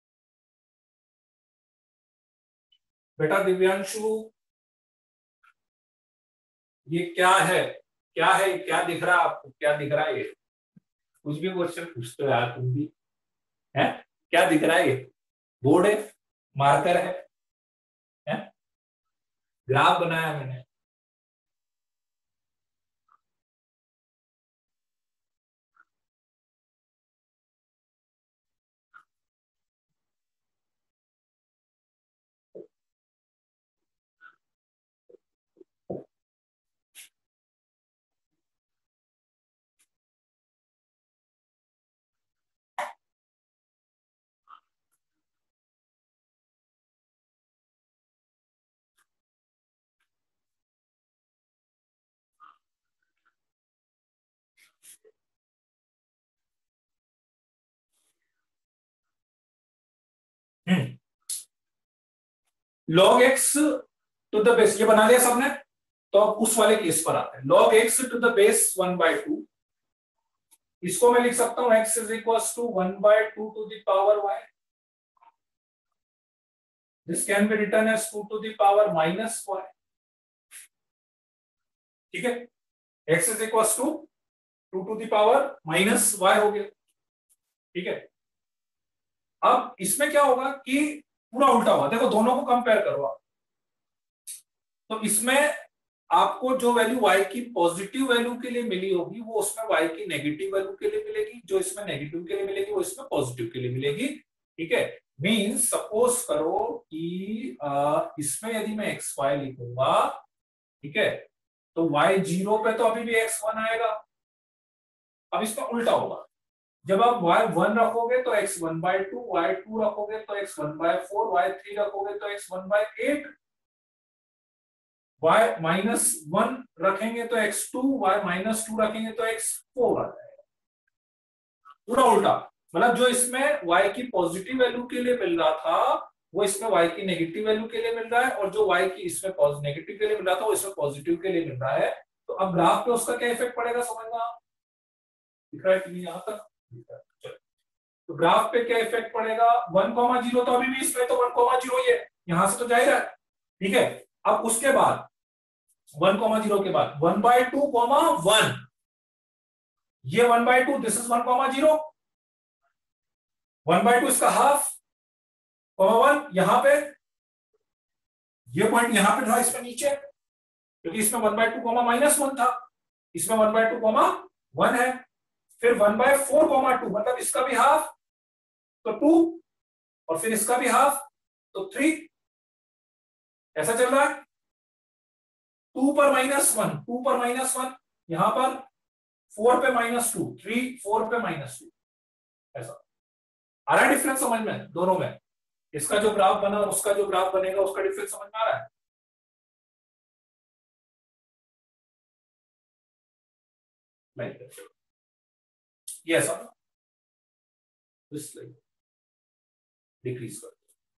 बेटा। दिव्यांशु, ये क्या है, क्या है, क्या दिख रहा है आपको, क्या दिख रहा है ये, कुछ भी क्वेश्चन पूछते हो यार तुम भी, है क्या दिख रहा है ये, बोर्ड है, मार्कर है, है? ग्राफ बनाया मैंने, log x to the base, ये बना लिया सबने, तो अब उस वाले केस पर आते हैं, log x to the base one by two, इसको मैं लिख सकता हूं x is equal to one by two to the power y, this can be written as two to the power minus y, ठीक है। x is equal to two to the power minus y हो गया, ठीक है। अब इसमें क्या होगा कि पूरा उल्टा होगा, देखो दोनों को कंपेयर करो आप, तो इसमें आपको जो वैल्यू y की पॉजिटिव वैल्यू के लिए मिली होगी वो उसमें y की नेगेटिव वैल्यू के लिए मिलेगी, जो इसमें नेगेटिव के लिए मिलेगी वो इसमें पॉजिटिव के लिए मिलेगी। ठीक है, मींस सपोज करो कि आ, इसमें यदि मैं एक्स वाई लिखूंगा, ठीक है, तो y जीरो पे तो अभी भी एक्स वन आएगा। अब इसका उल्टा होगा, जब आप y वन रखोगे तो x one by two, y two रखोगे तो x one by four, y three रखोगे तो x one by eight, y minus one रखेंगे तो x two, y minus two रखेंगे तो x फोर आ जाएगा। पूरा उल्टा, मतलब जो इसमें y की पॉजिटिव वैल्यू के लिए मिल रहा था वो इसमें y की नेगेटिव वैल्यू के लिए मिल रहा है, और जो y की इसमें नेगेटिव के लिए मिल रहा था वो इसमें पॉजिटिव के लिए मिल रहा है। तो अब ग्राफ पे उसका क्या इफेक्ट पड़ेगा समझना, दिख रहा है कि नहीं यहां तक? तो ग्राफ पे क्या इफेक्ट पड़ेगा, वन कॉमा जीरो, तो अभी भी इसमें तो वन कॉमा जीरो ही है, यहां से तो जाएगा। ठीक है, अब उसके बाद वन कॉमा जीरो के बाद one by two comma one, ये one by two, this is one comma zero, one by two इसका हाफ कॉमा वन, यहां पे ये पॉइंट यहां पे था इसमें नीचे, क्योंकि इसमें one by two comma minus one था, इसमें one by two comma one है। फिर one by four comma two, मतलब इसका भी हाफ तो टू, और फिर इसका भी हाफ तो थ्री, ऐसा चल रहा है। टू पर माइनस वन, टू पर माइनस वन, यहां पर फोर पे माइनस टू, थ्री फोर पे माइनस टू, ऐसा आ रहा है डिफरेंस समझ में दोनों में? इसका जो ग्राफ बना और उसका जो ग्राफ बनेगा उसका डिफरेंस समझ में आ रहा है? ये ऐसा डिक्रीज कर,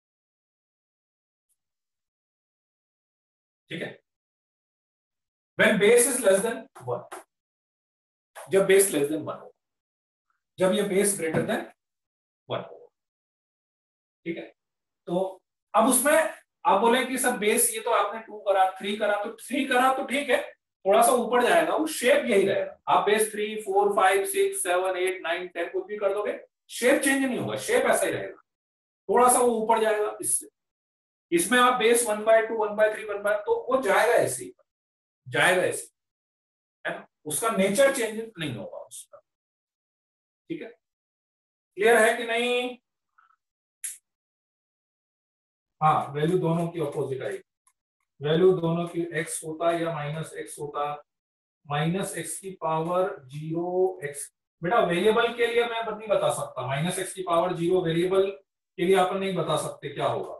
ठीक है। When base is less than one, जब बेस लेस देन वन हो, जब ये बेस ग्रेटर देन वन हो, ठीक है। तो अब उसमें आप बोले कि सर बेस ये तो आपने टू करा, थ्री करा, तो थ्री करा तो ठीक है, थोड़ा सा ऊपर जाएगा, वो शेप यही रहेगा। आप base three four five six seven eight nine ten कुछ भी कर दोगे, शेप चेंज नहीं होगा, शेप ऐसा ही रहेगा, थोड़ा सा वो ऊपर जाएगा इससे। इसमें आप base one by two one by three one by, तो वो जाएगा ऐसे ही, जाएगा ऐसे, है ना, उसका नेचर चेंज नहीं होगा उसका। ठीक है, क्लियर है कि नहीं? हाँ, वैल्यू दोनों की अपोजिट आएगी, वैल्यू दोनों की एक्स होता या माइनस एक्स होता, माइनस एक्स की पावर जीरो एक्स, बेटा वेरिएबल के लिए मैं नहीं बता सकता, माइनस एक्स की पावर जीरो वेरिएबल के लिए अपन नहीं बता सकते क्या होगा।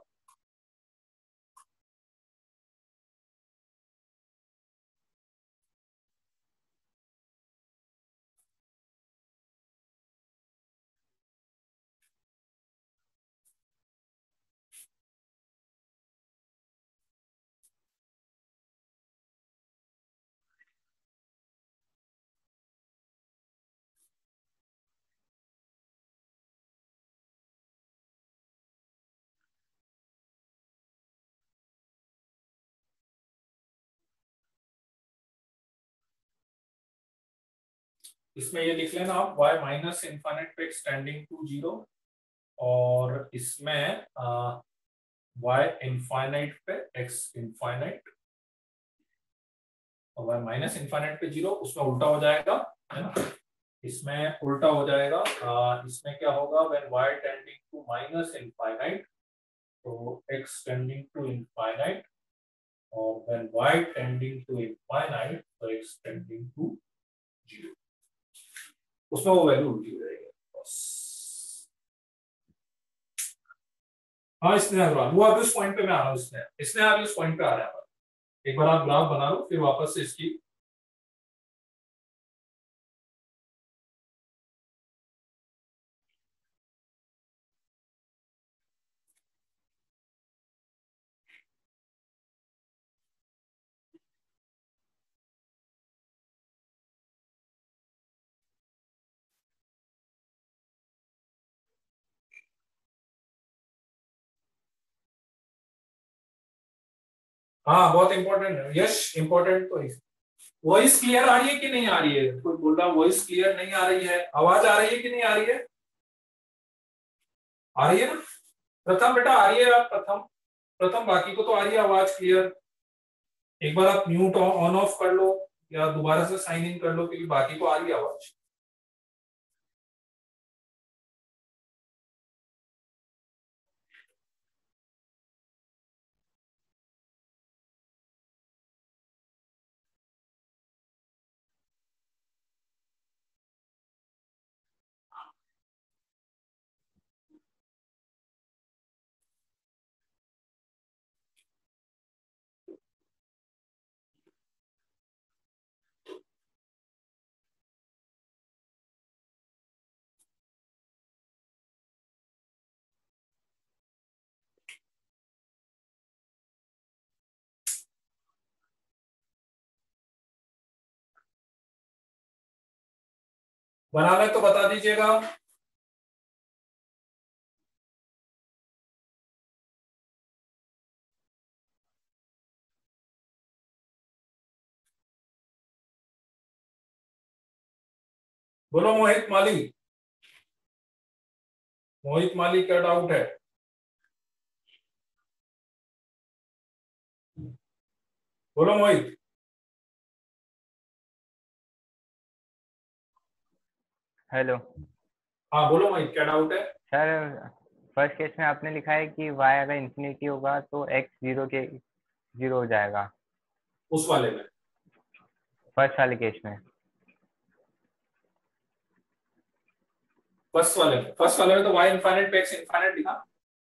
इसमें ये लिख लेना आप y माइनस इनफाइनाइट पे एक्सटेंडिंग टू जीरो, और इसमें y इनफाइनाइट पे x इनफाइनाइट, और y माइनस इनफाइनाइट पे जीरो, उसमें उल्टा हो जाएगा, है ना, इसमें उल्टा हो जाएगा। आ, इसमें क्या होगा, when y tending to minus infinite तो x टेंडिंग टू इनफाइनाइट, और when y tending to infinite तो x टेंडिंग टू जीरो, उसमें वो वैल्यू उल्टी हो जाएगी बस। हाँ, इसने वो अभी उस पॉइंट पे मैं आ रहा हूँ, इसने इसने अभी उस पॉइंट पे आ रहा है, एक बार आप ग्राफ बना लो फिर वापस से इसकी। हाँ, बहुत इंपॉर्टेंट है यश, इंपॉर्टेंट तो है। वॉइस क्लियर आ रही है कि नहीं आ रही है? कोई बोल रहा वॉइस क्लियर नहीं आ रही है, आवाज आ रही है कि नहीं आ रही है? आ रही है ना प्रथम? बेटा आ रही है आप प्रथम? प्रथम बाकी को तो आ रही है आवाज क्लियर? एक बार आप म्यूट ऑन ऑफ कर लो या दोबारा से साइन इन कर लो, क्योंकि बाकी को आ रही है आवाज। बनाना है तो बता दीजिएगा। बोलो मोहित माली, मोहित माली क्या डाउट है? बोलो मोहित। हेलो। हाँ बोलो मोहित, क्या डाउट है? सर फर्स्ट केस में आपने लिखा है कि y अगर इंफिनिटी होगा तो x जीरो के जीरो हो जाएगा। उस वाले में, फर्स्ट वाले केस में। फर्स्ट वाले में फर्स्ट वाले में तो y इनफाइनाइट पे x इनफाइनाइट लिखा।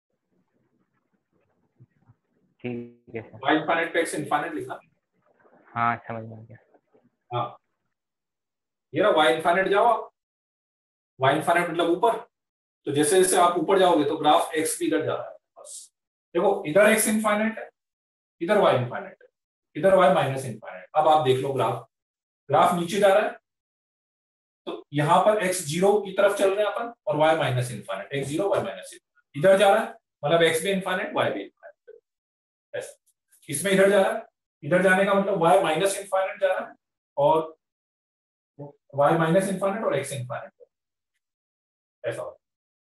ठीक है सर। y इनफाइनाइट पे x इनफाइनाइट लिखा। हाँ समझ में आ गया। हाँ ये ना y इनफाइनाइट जाओ, y इनफाइनाइट मतलब ऊपर, तो जैसे जैसे आप ऊपर जाओगे तो ग्राफ x भी इधर जा रहा है। बस देखो इधर x इनफाइनाइट है, इधर y इनफाइनाइट है, इधर y माइनस इनफाइनाइट। अब आप देख लो ग्राफ, ग्राफ नीचे जा रहा है, तो यहाँ पर x जीरो की तरफ चल रहे हैं अपन और y minus infinite, x zero y minus infinite. इधर जा रहा है मतलब x भी इनफाइनाइट y भी इनफाइनाइट। ऐसा इसमें इधर जा रहा है, इधर जाने का मतलब y माइनस इनफाइनाइट जा रहा है और y माइनस इनफाइनाइट और x इनफाइनाइट, ऐसा होता है।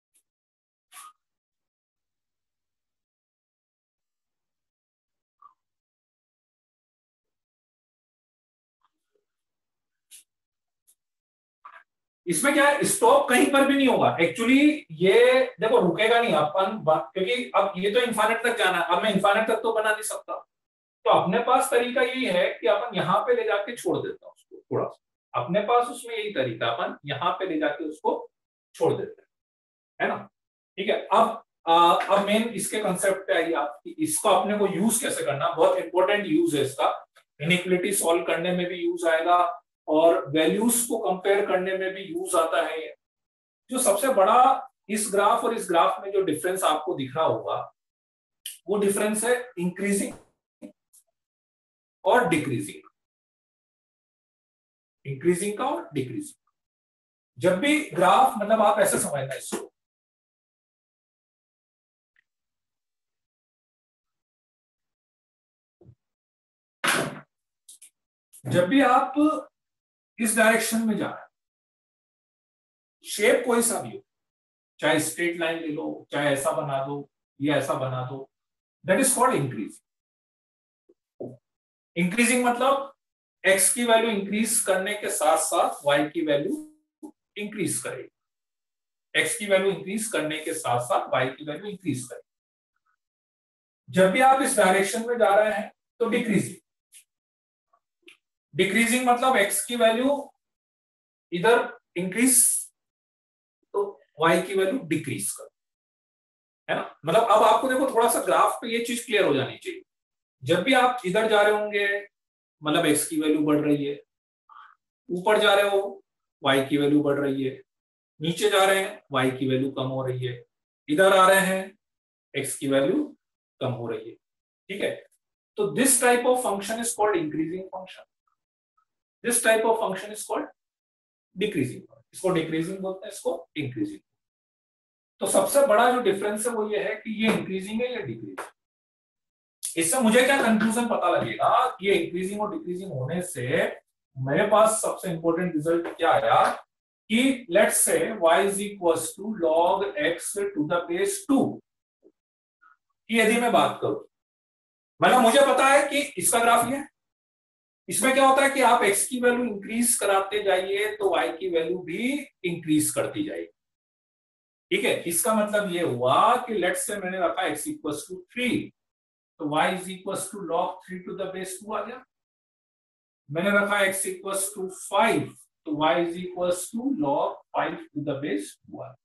इसमें क्या है, स्टॉप कहीं पर भी नहीं होगा एक्चुअली। ये देखो रुकेगा नहीं अपन, क्योंकि अब ये तो इनफाइनाइट तक जाना है, अब मैं इनफाइनाइट तक तो बना नहीं सकता, तो अपने पास तरीका यही है कि अपन यहाँ पे ले जाके छोड़ देता हूँ उसको थोड़ा सा। अपने पास उसमें यही तरीका, अपन यहाँ पे ले जाके उसको छोड़ देते हैं, है ना? ठीक है। अब आ, अब मेन इसके कंसेप्ट पे आइए आप, इसको अपने को यूज कैसे करना, बहुत इंपॉर्टेंट यूज है इसका। इनइक्वालिटी सॉल्व करने में भी यूज आएगा और वैल्यूज को कंपेयर करने में भी यूज आता है। जो सबसे बड़ा इस ग्राफ और इस ग्राफ में जो डिफरेंस आपको दिख रहा होगा, वो डिफरेंस है इंक्रीजिंग और डिक्रीजिंग, इंक्रीजिंग का और डिक्रीजिंग। जब भी ग्राफ, मतलब आप ऐसे समझना इसको, जब भी आप इस डायरेक्शन में जा रहे हैं, शेप कोई सा भी हो, चाहे स्ट्रेट लाइन ले लो, चाहे ऐसा बना दो या ऐसा बना दो, that is called increasing. Increasing मतलब x की वैल्यू इंक्रीज करने के साथ साथ y की वैल्यू इंक्रीज करेगी, x की वैल्यू इंक्रीज करने के साथ साथ y की वैल्यू इंक्रीज करेगी। जब भी आप इस डायरेक्शन में जा रहे हैं तो डिक्रीजिंग, डिक्रीजिंग मतलब x की वैल्यू इधर इंक्रीज तो y की वैल्यू डिक्रीज कर, है ना? मतलब अब आपको देखो थोड़ा सा ग्राफ पे ये चीज क्लियर हो जानी चाहिए। जब भी आप इधर जा रहे होंगे मतलब x की वैल्यू बढ़ रही है, ऊपर जा रहे हो y की वैल्यू बढ़ रही है, नीचे जा रहे हैं y की वैल्यू कम हो रही है, इधर आ रहे हैं x की वैल्यू कम हो रही है। ठीक है, तो this type of function is called increasing function, this type of function is called decreasing. इसको डिक्रीजिंग बोलते हैं, इसको इंक्रीजिंग। तो सबसे बड़ा जो डिफरेंस है वो ये है कि ये इंक्रीजिंग है या डिक्रीजिंग। इससे मुझे क्या कंक्लूजन पता लगेगा कि ये इंक्रीजिंग और डिक्रीजिंग होने से मेरे पास सबसे इंपॉर्टेंट रिजल्ट क्या आया कि let's say y is equal to log x to the base two की यदि मैं बात करूं, मतलब मुझे पता है कि इसका ग्राफ ये है, इसमें क्या होता है कि आप x की वैल्यू इंक्रीज कराते जाइए तो y की वैल्यू भी इंक्रीज करती जाएगी। ठीक है, इसका मतलब ये हुआ कि लेट्स से मैंने रखा x इक्वल टू थ्री, तो y is equal to log three to the base two आ गया। मैंने रखा x इक्वल टू फाइव, तो y is equal to log five to the base two आ गया।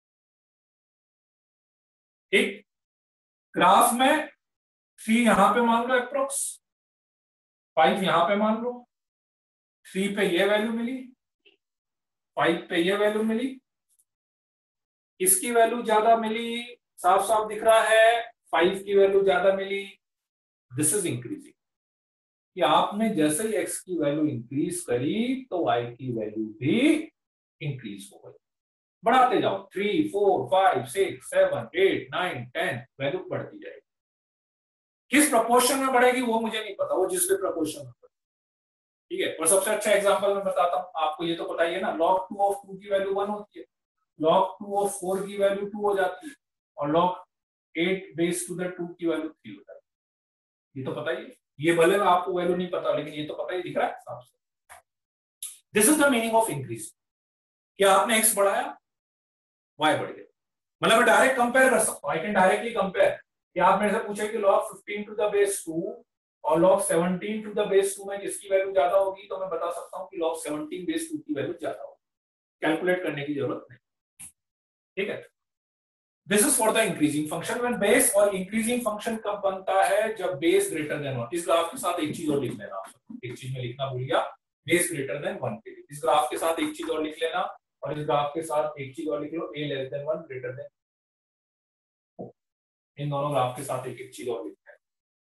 ठीक, ग्राफ में थ्री यहां पे मान लो अप्रोक्स, फाइव यहां पे मान लो, थ्री पे ये वैल्यू मिली, फाइव पे ये वैल्यू मिली, इसकी वैल्यू ज्यादा मिली, साफ साफ दिख रहा है, फाइव की वैल्यू ज्यादा मिली। दिस इज इंक्रीजिंग, कि आपने जैसे ही x की वैल्यू इंक्रीज करी तो y की वैल्यू भी इंक्रीज हो गई। बढ़ाते जाओ, three four five six seven eight nine ten, value बढ़ती जाएगी। किस प्रोपोर्शन में बढ़ेगी वो मुझे नहीं पता, वो जिस भी प्रोपोर्शन में बढ़ेगी। ठीक है, और सबसे अच्छा एग्जांपल मैं बताता हूं आपको, ये तो पता ही है ना, log टू ऑफ टू की वैल्यू वन होती है, log टू ऑफ फोर की वैल्यू टू हो जाती है, और log eight base to the two की वैल्यू थ्री हो जाती है। ये तो पता ही है, ये भले आपको वैल्यू नहीं पता, लेकिन ये तो पता ही दिख रहा है साफ से। This is the meaning of increase. क्या आपने x बढ़ाया, y बढ़ गया। मतलब मैं डायरेक्ट कंपेयर कर सकता हूं, आई कैन डायरेक्टली कंपेयर। कि आप मेरे से पूछे कि log fifteen to the base two और log seventeen to the base two में किसकी वैल्यू ज्यादा होगी, तो मैं बता सकता हूं कि log सेवनटीन बेस टू की वैल्यू ज्यादा होगी। कैलकुलेट करने की जरूरत नहीं। ठीक है, this is for the increasing function. When base और इंक्रीजिंग फंक्शन कब बनता है, जब बेस ग्रेटर देन वन। इस ग्राफ के साथ एक चीज और लिख लेना, एक चीज में लिखना भूल गया, बेस ग्रेटर देन वन के लिए इस ग्राफ के साथ एक चीज और लिख लेना, और इस ग्राफ के साथ एक चीज और लिख लो, a less than one greater than. इन दोनों ग्राफ के साथ एक एक चीज और लिखना है।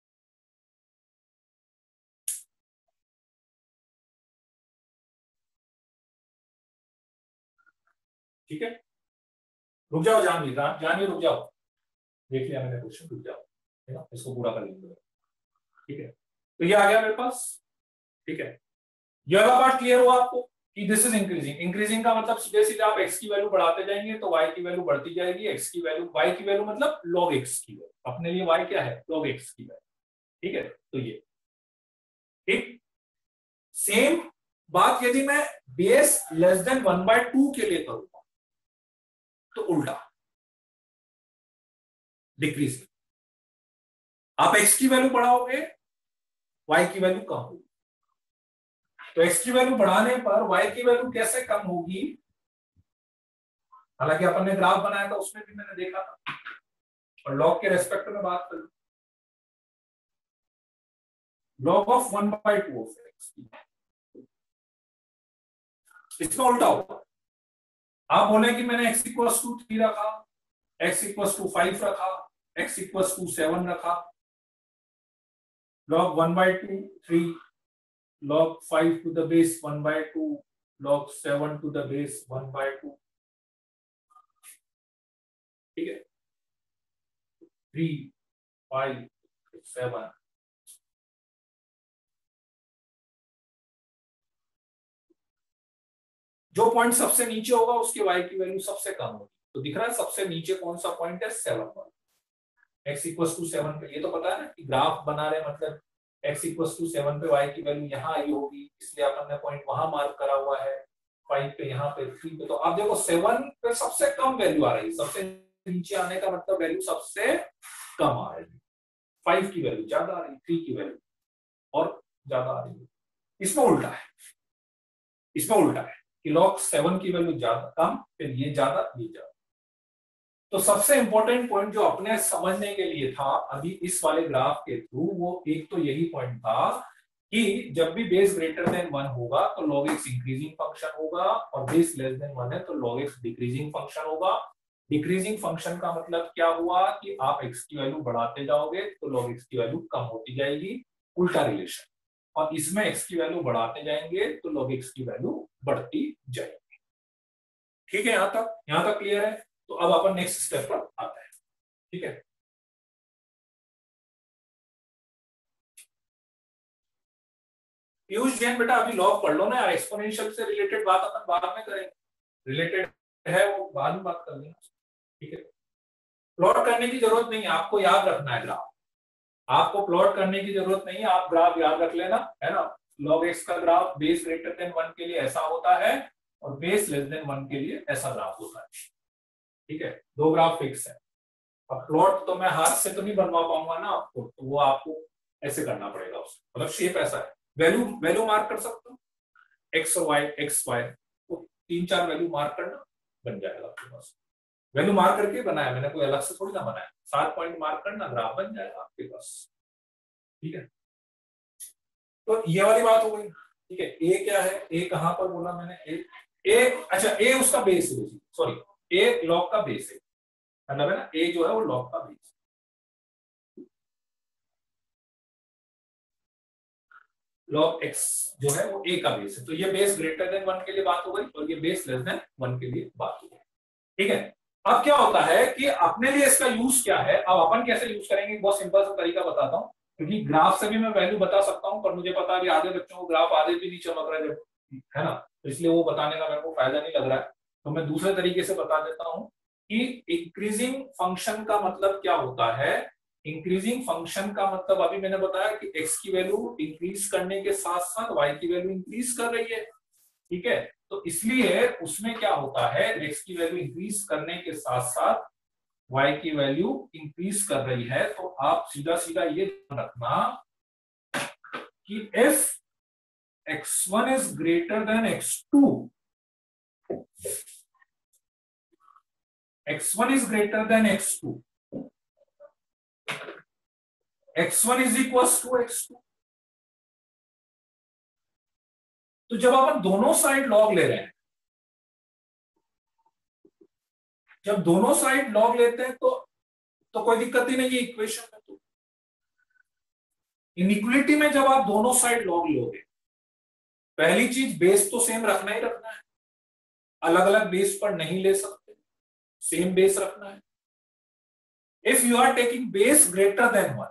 ठीक है, रुक जाओ, जान जानिए, रुक जाओ, देख लिया मैंने क्वेश्चन, रुक जाओ, है ना, इसको पूरा कर लेंगे। ठीक है, तो ये आ गया मेरे पास। ठीक है, यह बात क्लियर हो आपको कि दिस इज इंक्रीजिंग। इंक्रीजिंग का मतलब सीधे सीधे आप x की वैल्यू बढ़ाते जाएंगे तो y की वैल्यू बढ़ती जाएगी। x की वैल्यू, y की वैल्यू मतलब log x की वैल्यू, अपने लिए y क्या है, log x की वैल्यू। ठीक है, तो ये ठीक। सेम बात यदि मैं base less than one by two के लिए करूंगा तो उल्टा, डिक्रीजिंग। आप x की वैल्यू बढ़ाओगे, y की वैल्यू कम होगी। तो x की वैल्यू बढ़ाने पर y की वैल्यू कैसे कम होगी, हालांकि अपन ने ग्राफ बनाया था उसमें भी मैंने देखा था, और लॉग के रेस्पेक्ट में बात करूं, log of one by two of x, इसका उल्टा होगा। आप बोले कि मैंने x इक्वल्स टू थ्री रखा, x इक्वल्स टू फाइव रखा, x इक्वल्स टू सेवन रखा, log one by two three, log five to the base one by two, log seven to the base one by two. ठीक है, three five seven, जो point सबसे नीचे होगा उसके y की वैल्यू सबसे कम होगी। तो दिख रहा है सबसे नीचे कौन सा पॉइंट है, seven point, x equals to seven पे। ये तो पता है ना कि ग्राफ बना रहे मतलब x इक्वल्स टू सेवन पे y की वैल्यू यहाँ आई होगी, इसलिए अपन ने पॉइंट वहां मार्क करा हुआ है, फाइव पे, यहाँ पे, थ्री पे। तो आप देखो सेवन पे सबसे कम वैल्यू आ रही है, सबसे नीचे आने का मतलब वैल्यू सबसे कम आ रही है। फाइव की वैल्यू ज्यादा आ रही है, थ्री की वैल्यू और ज्यादा आ रही है। इसमें उल्टा है, इसमें उल्टा है कि log सेवन की वैल्यू ज्यादा कम, फिर ये ज्यादा, ये ज्यादा। तो सबसे इंपॉर्टेंट पॉइंट जो अपने समझने के लिए था अभी इस वाले ग्राफ के थ्रू, वो एक तो यही पॉइंट था कि जब भी बेस ग्रेटर देन वन होगा तो log x इंक्रीजिंग फंक्शन होगा, और बेस लेस देन वन है तो log x डिक्रीजिंग फंक्शन होगा। डिक्रीजिंग फंक्शन का मतलब क्या हुआ कि आप x की वैल्यू बढ़ाते जाओगे तो log x की वैल्यू कम होती जाएगी, उल्टा रिलेशन। और इसमें x की वैल्यू बढ़ाते जाएंगे तो log x की वैल्यू बढ़ती जाएगी। ठीक है, यहां तक, यहां तक क्लियर है। तो अब अपन नेक्स्ट स्टेप पर आते हैं। ठीक है, पीयूष जैन बेटा अभी लॉग पढ़ लो ना यार, एक्सपोनेंशियल से रिलेटेड बात अपन बाद में करेंगे। रिलेटेड है वो बाद में बात कर लेंगे, ठीक है। प्लॉट करने की जरूरत नहीं है, आपको याद रखना है ग्राफ, आपको प्लॉट करने की जरूरत नहीं है, आप ग्राफ याद रख लेना, है ना। लॉग एक्स का graph base greater than one के लिए ऐसा होता है और बेस लेस देन वन के लिए ऐसा ग्राफ होता है, ठीक है। दो ग्राफ फिक्स है। अब प्लॉट तो मैं हाथ से तो नहीं बनवा पाऊंगा ना आपको, तो वो आपको ऐसे करना पड़ेगा उसको, मतलब शेप ऐसा है। वैल्यू वैल्यू मार्क कर सकते हो, एक्स और वाई, एक्स वाई, तो तीन चार वैल्यू मार्क करना, बन जाएगा आपके पास। वैल्यू मार्क करके बनाया मैंने, कोई अलग से थोड़ी ना बनाया, सात पॉइंट मार्क करना, ग्राफ बन जाएगा आपके पास, ठीक है। तो ये वाली बात हो गई, ठीक है। ए क्या है, ए कहां पर बोला मैंने, ए ए अच्छा ए उसका बेस है, सॉरी ए लॉग का बेस है, मतलब है ना, ए जो है वो लॉग का बेस, लॉग एक्स जो है वो ए का बेस है। तो ये बेस ग्रेटर देन वन के लिए बात हो गई और ये बेस लेस देन वन के लिए बात हो गई, ठीक है। अब क्या होता है कि अपने लिए इसका यूज क्या है, अब अपन कैसे यूज करेंगे, बहुत सिंपल सा तरीका बताता हूँ, क्योंकि ग्राफ से भी मैं वैल्यू बता सकता हूँ, पर मुझे पता है आधे बच्चों को ग्राफ आधे भी नहीं चमक रहे, है ना, तो इसलिए वो बताने का मेरे को फायदा नहीं लग रहा है। तो मैं दूसरे तरीके से बता देता हूँ कि इंक्रीजिंग फंक्शन का मतलब क्या होता है। इंक्रीजिंग फंक्शन का मतलब अभी मैंने बताया कि एक्स की वैल्यू इंक्रीज करने के साथ साथ वाई की वैल्यू इंक्रीज कर रही है, ठीक है। तो इसलिए उसमें क्या होता है, एक्स की वैल्यू इंक्रीज करने के साथ साथ वाई की वैल्यू इंक्रीज कर रही है। तो आप सीधा सीधा ये ध्यान रखना कि if x one is greater than x two, x one is greater than x two, x one is equal to x two. तो जब अपन दोनों साइड लॉग ले रहे हैं, जब दोनों साइड लॉग लेते हैं तो तो कोई दिक्कत ही नहीं है इक्वेशन में। तो इनइक्वलिटी में जब आप दोनों साइड लॉग लोगे, पहली चीज बेस तो सेम रखना ही रखना है, अलग अलग बेस पर नहीं ले सकते, सेम बेस रखना है। If you are taking base greater than one,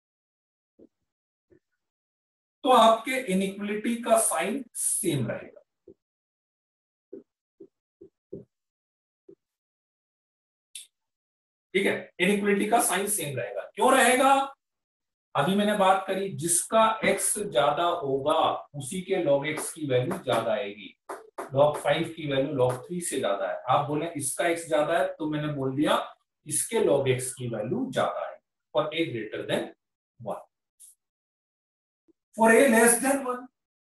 तो आपके इनइक्वलिटी का साइन सेम रहेगा, ठीक है। इनइक्वलिटी का साइन सेम रहेगा, क्यों रहेगा, अभी मैंने बात करी, जिसका x ज्यादा होगा उसी के log x की वैल्यू ज्यादा आएगी। log फाइव की वैल्यू log थ्री से ज्यादा है, आप बोले इसका x ज्यादा है, तो मैंने बोल दिया इसके log x की वैल्यू ज्यादा है और a greater than one. For a less than one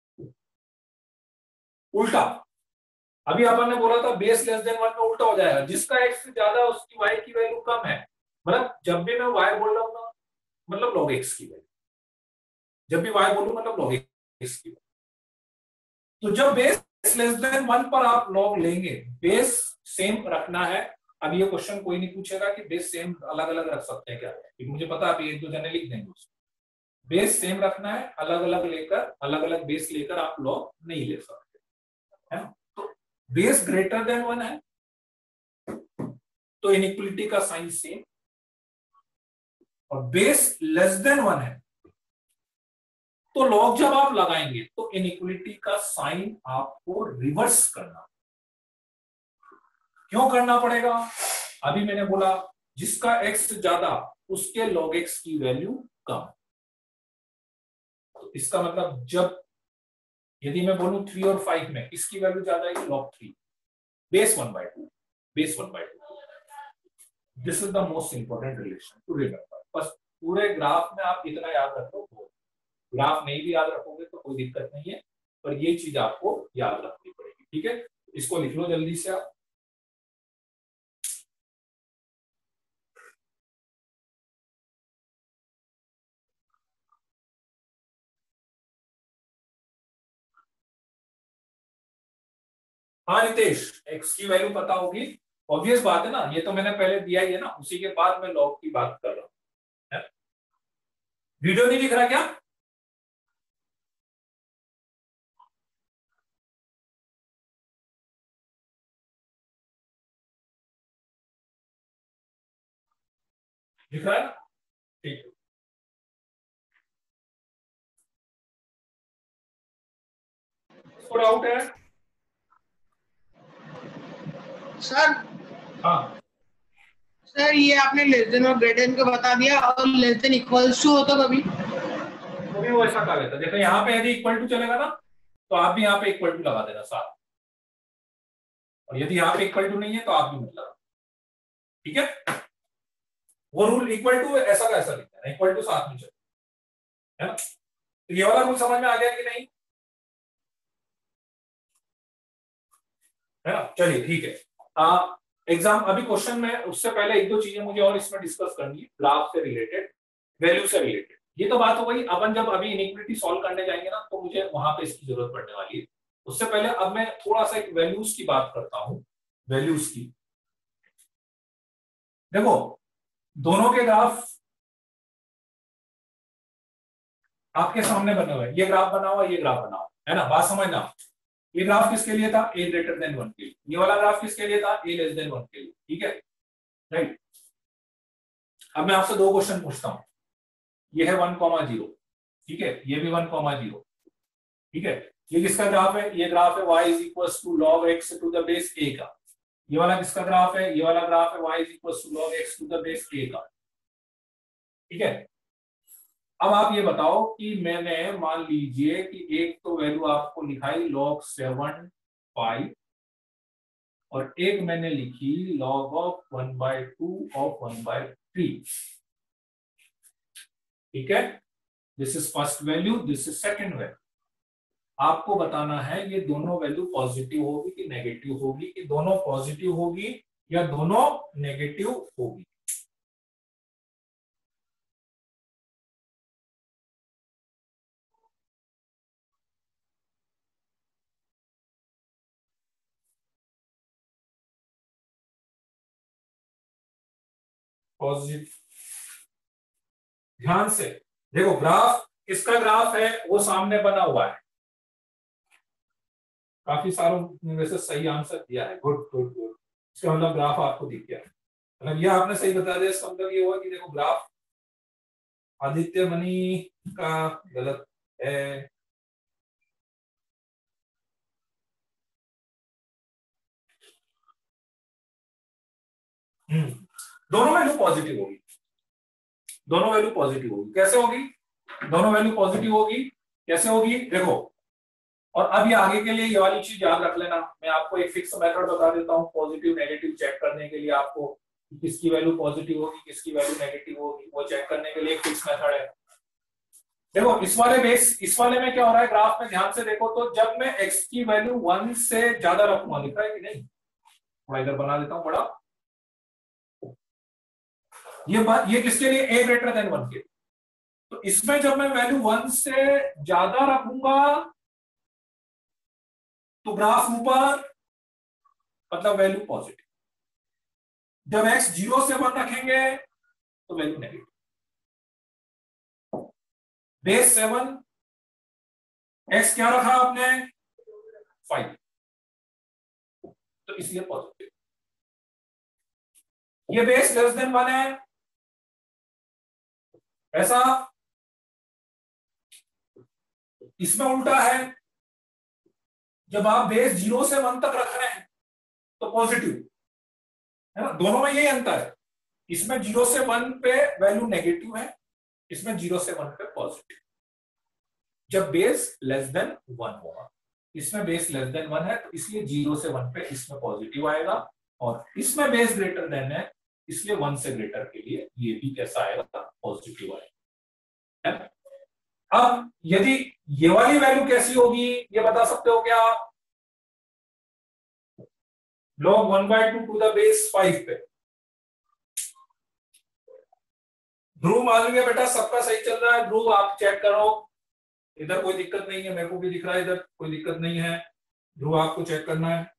उल्टा, अभी अपन ने बोला था बेस लेस देन वन में उल्टा हो जाएगा, जिसका x ज्यादा है उसकी y की वैल्यू कम है। मतलब जब भी मैं y बोल रहा हूं ना, मतलब log x की वैल्यू, जब भी y बोलूं मतलब log x की वैल्यू। तो जब बेस लेस देन वन पर आप लॉग लेंगे, बेस सेम रखना है। अब ये क्वेश्चन कोई नहीं पूछेगा कि बेस सेम अलग अलग रख सकते हैं क्या, क्योंकि मुझे पता आप एक दो जने लिख देंगे उसको। बेस सेम रखना है, अलग अलग लेकर, अलग अलग बेस लेकर आप लॉग नहीं ले सकते, है ना। तो बेस ग्रेटर देन वन है तो इनइक्वलिटी का साइन सेम, और बेस लेस देन वन है तो लॉग जब आप लगाएंगे तो इनइक्वलिटी का साइन आपको रिवर्स करना, क्यों करना पड़ेगा, अभी मैंने बोला जिसका x ज्यादा उसके log x की वैल्यू कम। तो इसका मतलब जब यदि मैं बोलूं थ्री और फाइव में इसकी वैल्यू ज्यादा आएगी log three, base one by two, base one by two. This is the most important relation to remember. बस पूरे ग्राफ में आप इतना याद रखो, ग्राफ नहीं भी याद रखोगे तो कोई दिक्कत नहीं है, पर ये चीज आपको याद रखनी पड़ेगी, ठीक है। इसको लिख लो जल्दी से आप। हाँ रितेश, x की वैल्यू पता होगी, ऑब्वियस बात है ना, ये तो मैंने पहले दिया ही है ना, उसी के बाद मैं लॉग की बात कर रहा हूं। वीडियो नहीं दिख रहा क्या, दिख रहा है ना, ठीक है। इसको डाउट है, सर हाँ सर ये आपने लेस देन और ग्रेटर देन को बता दिया, और लेस देन इक्वल्स टू होता कभी? तो भी वो ऐसा कर लेता। देखो यहाँ पे यदि इक्वल टू चलेगा ना तो आप भी यहाँ पे इक्वल टू लगा देना साथ, और यदि यहाँ पे इक्वल टू नहीं है तो आप भी मत लगा। ठीक है, वो रूल इक्वल टू ऐसा का ऐसा लिखना है, इक्वल टू साथ में चले, है ना। तो ये वाला रूल समझ में आ गया कि नहीं, है ना। चलिए ठीक है, एग्जाम अभी क्वेश्चन में उससे पहले एक दो चीजें मुझे और इसमें डिस्कस करनी है, ग्राफ से रिलेटेड, वैल्यू से रिलेटेड। ये तो बात हो गई, अपन जब अभी इनइक्वालिटी सॉल्व करने जाएंगे ना तो मुझे वहां पे इसकी जरूरत पड़ने वाली है। उससे पहले अब मैं थोड़ा सा एक वैल्यूज की बात करता हूं, वैल्यूज की। देखो दोनों के ग्राफ आपके सामने बने हुए हैं, ये ग्राफ बना हुआ, ये ग्राफ बना हुआ है ना, बात समझना। ये ग्राफ किसके लिए था, ए ग्रेटर देन वन के लिए। ये वाला ग्राफ किसके लिए था, ए लेस देन वन के लिए। ठीक है, राइट। अब मैं आपसे दो क्वेश्चन पूछता हूं, ये है वन कॉमा जीरो, ठीक है, ये भी वन कॉमा जीरो, ठीक है। ये किसका ग्राफ है, ये ग्राफ है y is equal to log x to the base a का। ये वाला किसका ग्राफ है, ये वाला ग्राफ है y is equal to log x to the base a का। ठीक है, अब आप ये बताओ कि मैंने मान लीजिए कि एक तो वैल्यू आपको लिखाई लॉग सेवन फाइव, और एक मैंने लिखी log of one by two of one by three. ठीक है, this is first value, this is second value. आपको बताना है ये दोनों वैल्यू पॉजिटिव होगी कि नेगेटिव होगी, कि दोनों पॉजिटिव होगी या दोनों नेगेटिव होगी। पॉजिटिव, ध्यान से देखो, ग्राफ किसका ग्राफ है, वो सामने बना हुआ है। काफी सारों ने वैसे सही आंसर दिया है, गुड गुड गुड। इसका मतलब ग्राफ आपको दिख गया, मतलब ये आपने सही बता दिया। इसका मतलब ये हुआ कि देखो ग्राफ आदित्य मनी का गलत है। हम्म, दोनों वैल्यू पॉजिटिव होगी, दोनों वैल्यू पॉजिटिव होगी। कैसे होगी, दोनों वैल्यू पॉजिटिव होगी, कैसे होगी देखो। और अब ये आगे के लिए ये वाली चीज याद रख लेना, मैं आपको एक फिक्स मेथड बता देता हूँ पॉजिटिव नेगेटिव चेक करने के लिए। आपको किसकी वैल्यू पॉजिटिव होगी, किसकी वैल्यू नेगेटिव होगी, वो चेक करने के लिए एक फिक्स मेथड है। देखो इस वाले बेस, इस वाले में क्या हो रहा है ग्राफ में, ध्यान से देखो तो जब मैं x की वैल्यू वन से ज्यादा रखूंगा, दिख रहा है कि नहीं, थोड़ा इधर बना देता हूं बड़ा। ये बात, ये किसके लिए, a ग्रेटर देन वन के। तो इसमें जब मैं वैल्यू वन से ज्यादा रखूंगा तो ग्राफ ऊपर, मतलब वैल्यू पॉजिटिव। जब x जीरो से वन रखेंगे तो value negative. Base seven, x क्या रखा आपने, फाइव, तो इसलिए पॉजिटिव। ये बेस लेस देन वन है, ऐसा। इसमें उल्टा है, जब आप बेस जीरो से वन तक रख रहे हैं तो पॉजिटिव, है ना। दोनों में यही अंतर है, इसमें जीरो से वन पे वैल्यू नेगेटिव है, इसमें जीरो से वन पे पॉजिटिव। जब बेस लेस देन वन होगा, इसमें बेस लेस देन वन है तो इसलिए जीरो से वन पे इसमें पॉजिटिव आएगा, और इसमें बेस ग्रेटर देन है इसलिए वन से ग्रेटर के लिए ये भी कैसा आएगा, पॉजिटिव आएगा, है। अब यदि ये वाली वैल्यू कैसी होगी ये बता सकते हो क्या, log one by two to the base five पे। ध्रुव मान लिया बेटा सबका सही चल रहा है, ध्रुव आप चेक करो, इधर कोई दिक्कत नहीं है, मेरे को भी दिख रहा है इधर कोई दिक्कत नहीं है। ध्रुव आपको चेक करना है,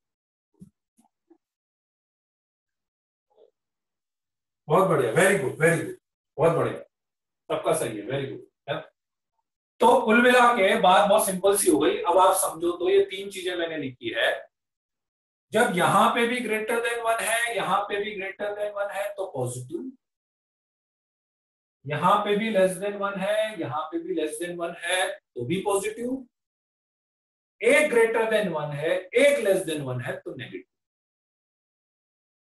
बहुत बढ़िया, वेरी गुड वेरी गुड, बहुत बढ़िया, सबका सही है, वेरी गुड। तो कुल मिला के बात बहुत सिंपल सी हो गई। अब आप समझो तो ये तीन चीजें मैंने लिखी है, जब यहां पे भी ग्रेटर देन वन है, यहां पे भी ग्रेटर देन वन है तो पॉजिटिव, यहां पे भी लेस देन वन है, यहां पे भी लेस देन वन है तो भी पॉजिटिव, एक ग्रेटर देन वन है, एक लेस देन वन है तो नेगेटिव।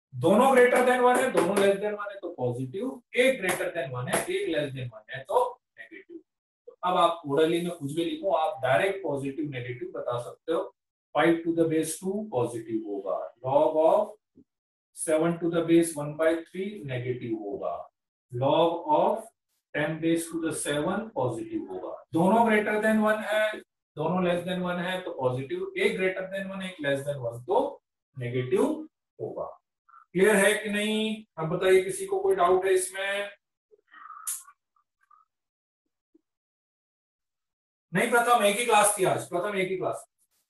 दोनों ग्रेटर देन वन है, दोनों लेस देन वन है तो पॉजिटिव, एक ग्रेटर देन वन है, एक लेस देन वन है तो नेगेटिव। तो अब आप ओरली में कुछ भी लिखो, आप डायरेक्ट पॉजिटिव नेगेटिव बता सकते हो। Five to the base two positive होगा, log of seven to the base one by three negative होगा, log of ten base to the seven positive होगा। दोनों ग्रेटर देन वन है, दोनों लेस देन वन है तो पॉजिटिव, एक greater than one, एक लेस देन वन तो नेगेटिव होगा। क्लियर है कि नहीं? अब बताइए किसी को कोई डाउट है इसमें? नहीं, प्रथम एक ही क्लास थी आज, प्रथम एक ही क्लास।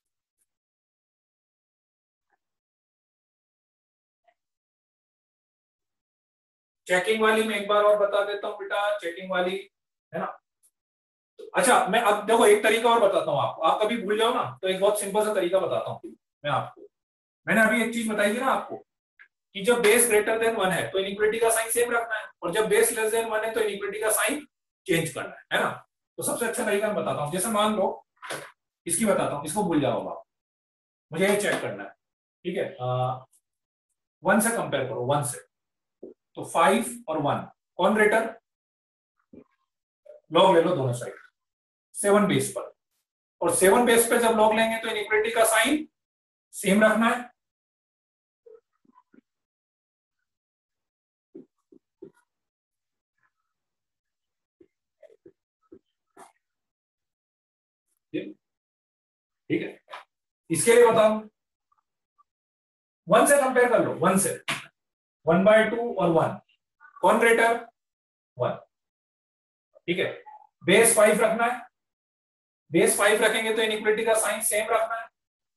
चेकिंग वाली मैं एक बार और बता देता हूं बेटा, चेकिंग वाली है ना। अच्छा, मैं अब देखो एक तरीका और बताता हूँ आपको, आप कभी भूल जाओ ना तो एक बहुत सिंपल सा तरीका बताता हूँ मैं आपको। मैंने अभी एक चीज बताई थी ना आपको कि जब बेस ग्रेटर देन वन है तो इनइक्वालिटी का साइन सेम रखना है, और जब बेस लेस देन वन है तो इनइक्वालिटी का साइन चेंज करना है, है ना। तो सबसे अच्छा तरीका मैं बताता हूँ, जैसे मान लो इसकी बताता हूँ, इसको भूल जाओ आप, मुझे ये चेक करना है, ठीक है। वन से कंपेयर करो, वन से, तो फाइव और वन कौन ग्रेटर, लॉग ले लो दोनों साइड सेवन बेस पर, और सेवन बेस पे जब लॉग लेंगे तो इनइक्वालिटी का साइन सेम रखना है। ठीक है, इसके लिए बताओ, वन से कंपेयर कर लो, वन से, वन बाय टू और वन कौन ग्रेटर, वन, ठीक है। बेस फाइव रखना है, बेस फाइव रखेंगे तो इनइक्वालिटी का साइन सेम रखना है।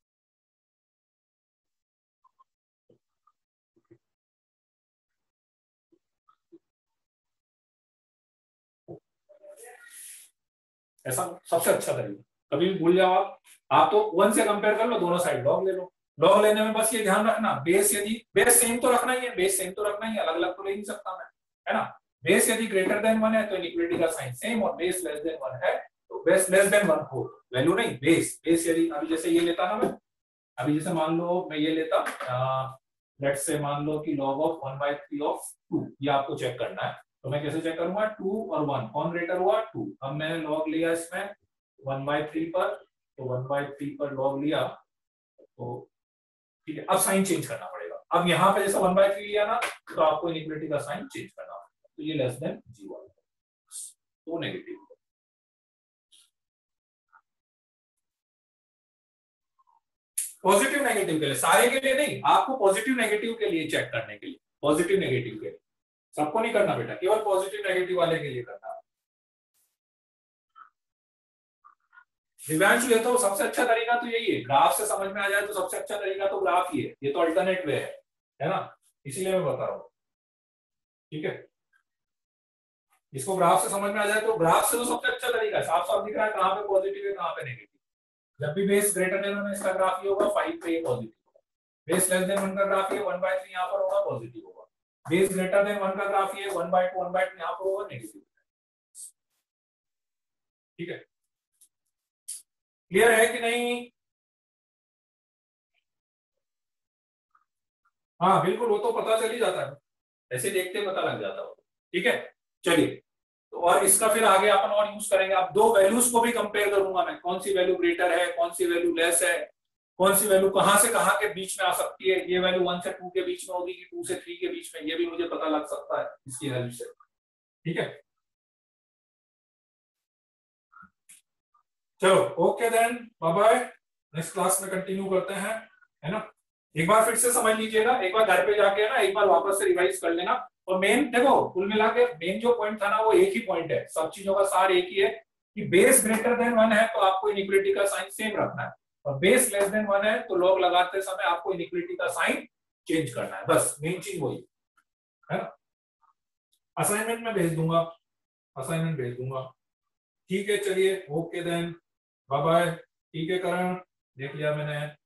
ऐसा सबसे अच्छा तरीका, कभी भी भूल जाओ आप आप तो वन से कंपेयर कर लो, दोनों साइड लॉग ले लो। लॉग लेने में बस ये ध्यान रखना, बेस यदि बेस सेम तो रखना ही है, बेस सेम तो रखना ही है, अलग अलग तो ले नहीं सकता मैं, है ना। बेस यदि ग्रेटर देन वन है तो इनइक्वालिटी का साइन सेम, और बेस लेस देन वन है तो बेस लेस देन वन हो, वैल्यू नहीं बेस, बेस यदि अभी जैसे ये लेता ना मैं, अभी जैसे मान लो मैं ये लेता, लेट्स से मान लो कि log of one by three of two, ये आपको चेक करना है, तो मैं कैसे चेक करूंगा, टू और वन कौन ग्रेटर हुआ, टू। अब मैंने लॉग लिया इसमें वन बाई थ्री पर, तो वन बाई थ्री पर लॉग लिया, तो ठीक है। अब साइन चेंज करना पड़ेगा, अब यहाँ पे जैसे वन बाई थ्री लिया ना तो आपको इनइक्वालिटी का साइन चेंज करना पड़ेगा, तो ये लेस देन जीरो तो नेगेटिव। पॉजिटिव नेगेटिव के लिए, सारे के लिए नहीं, आपको पॉजिटिव नेगेटिव के लिए चेक करने के लिए, पॉजिटिव नेगेटिव के लिए, सबको नहीं करना बेटा, केवल पॉजिटिव नेगेटिव वाले के लिए करना। दिव्यांश लेता हूं, सबसे अच्छा तरीका तो यही है, ग्राफ से समझ में आ जाए तो सबसे अच्छा तरीका तो ग्राफ ही है, ये तो अल्टरनेट वे है, है ना, इसीलिए मैं बता रहा हूँ, ठीक है। इसको ग्राफ से समझ में आ जाए तो ग्राफ से तो सबसे अच्छा तरीका है, साफ साफ दिख रहा है कहाँ पे पॉजिटिव है कहाँ पे नेगेटिव। जब भी बेस ग्रेटर देन वन इसका ग्राफ ये होगा, फाइव पे ये पॉजिटिव होगा, बेस लेस देन वन का ग्राफ ये वन बाय थ्री यहाँ पर होगा पॉजिटिव होगा, बेस ग्रेटर देन वन का ग्राफ ये one by two one by two यहाँ पर होगा नेगेटिव, ठीक है। क्लियर है कि नहीं? हाँ बिल्कुल, वो तो पता चल ही जाता है, ऐसे देखते पता लग जाता है, ठीक है। चलिए, तो और इसका फिर आगे अपन और यूज करेंगे, अब दो वैल्यूज को भी कंपेयर करूंगा मैं, कौन सी वैल्यू ग्रेटर है, कौन सी वैल्यू लेस है, कौन सी वैल्यू कहां से कहां के बीच में आ सकती है, ये वैल्यू वन से टू के बीच में होगी कि टू से थ्री के बीच में, ये भी मुझे पता लग सकता है इसकी वैल्यू से, ठीक है। चलो okay then, bye bye, next class में कंटिन्यू करते हैं, है ना। एक बार फिर से समझ लीजिएगा, एक बार घर पे जाके ना एक बार वापस से रिवाइज कर लेना, और मेन देखो कुल मिला के मेन जो पॉइंट था ना वो एक ही पॉइंट है, सब चीजों का सार एक ही है कि बेस ग्रेटर देन वन है तो आपको इनइक्वालिटी का साइन सेम रखना है, और बेस लेस देन वन है तो लॉग लगाते समय आपको इनइक्वालिटी का साइन चेंज करना है, बस मेन चीज वही है ना। असाइनमेंट में भेज दूंगा, असाइनमेंट भेज दूंगा, ठीक है। चलिए ओके देन, बाय बाय, ठीक है करण, देख लिया मैंने।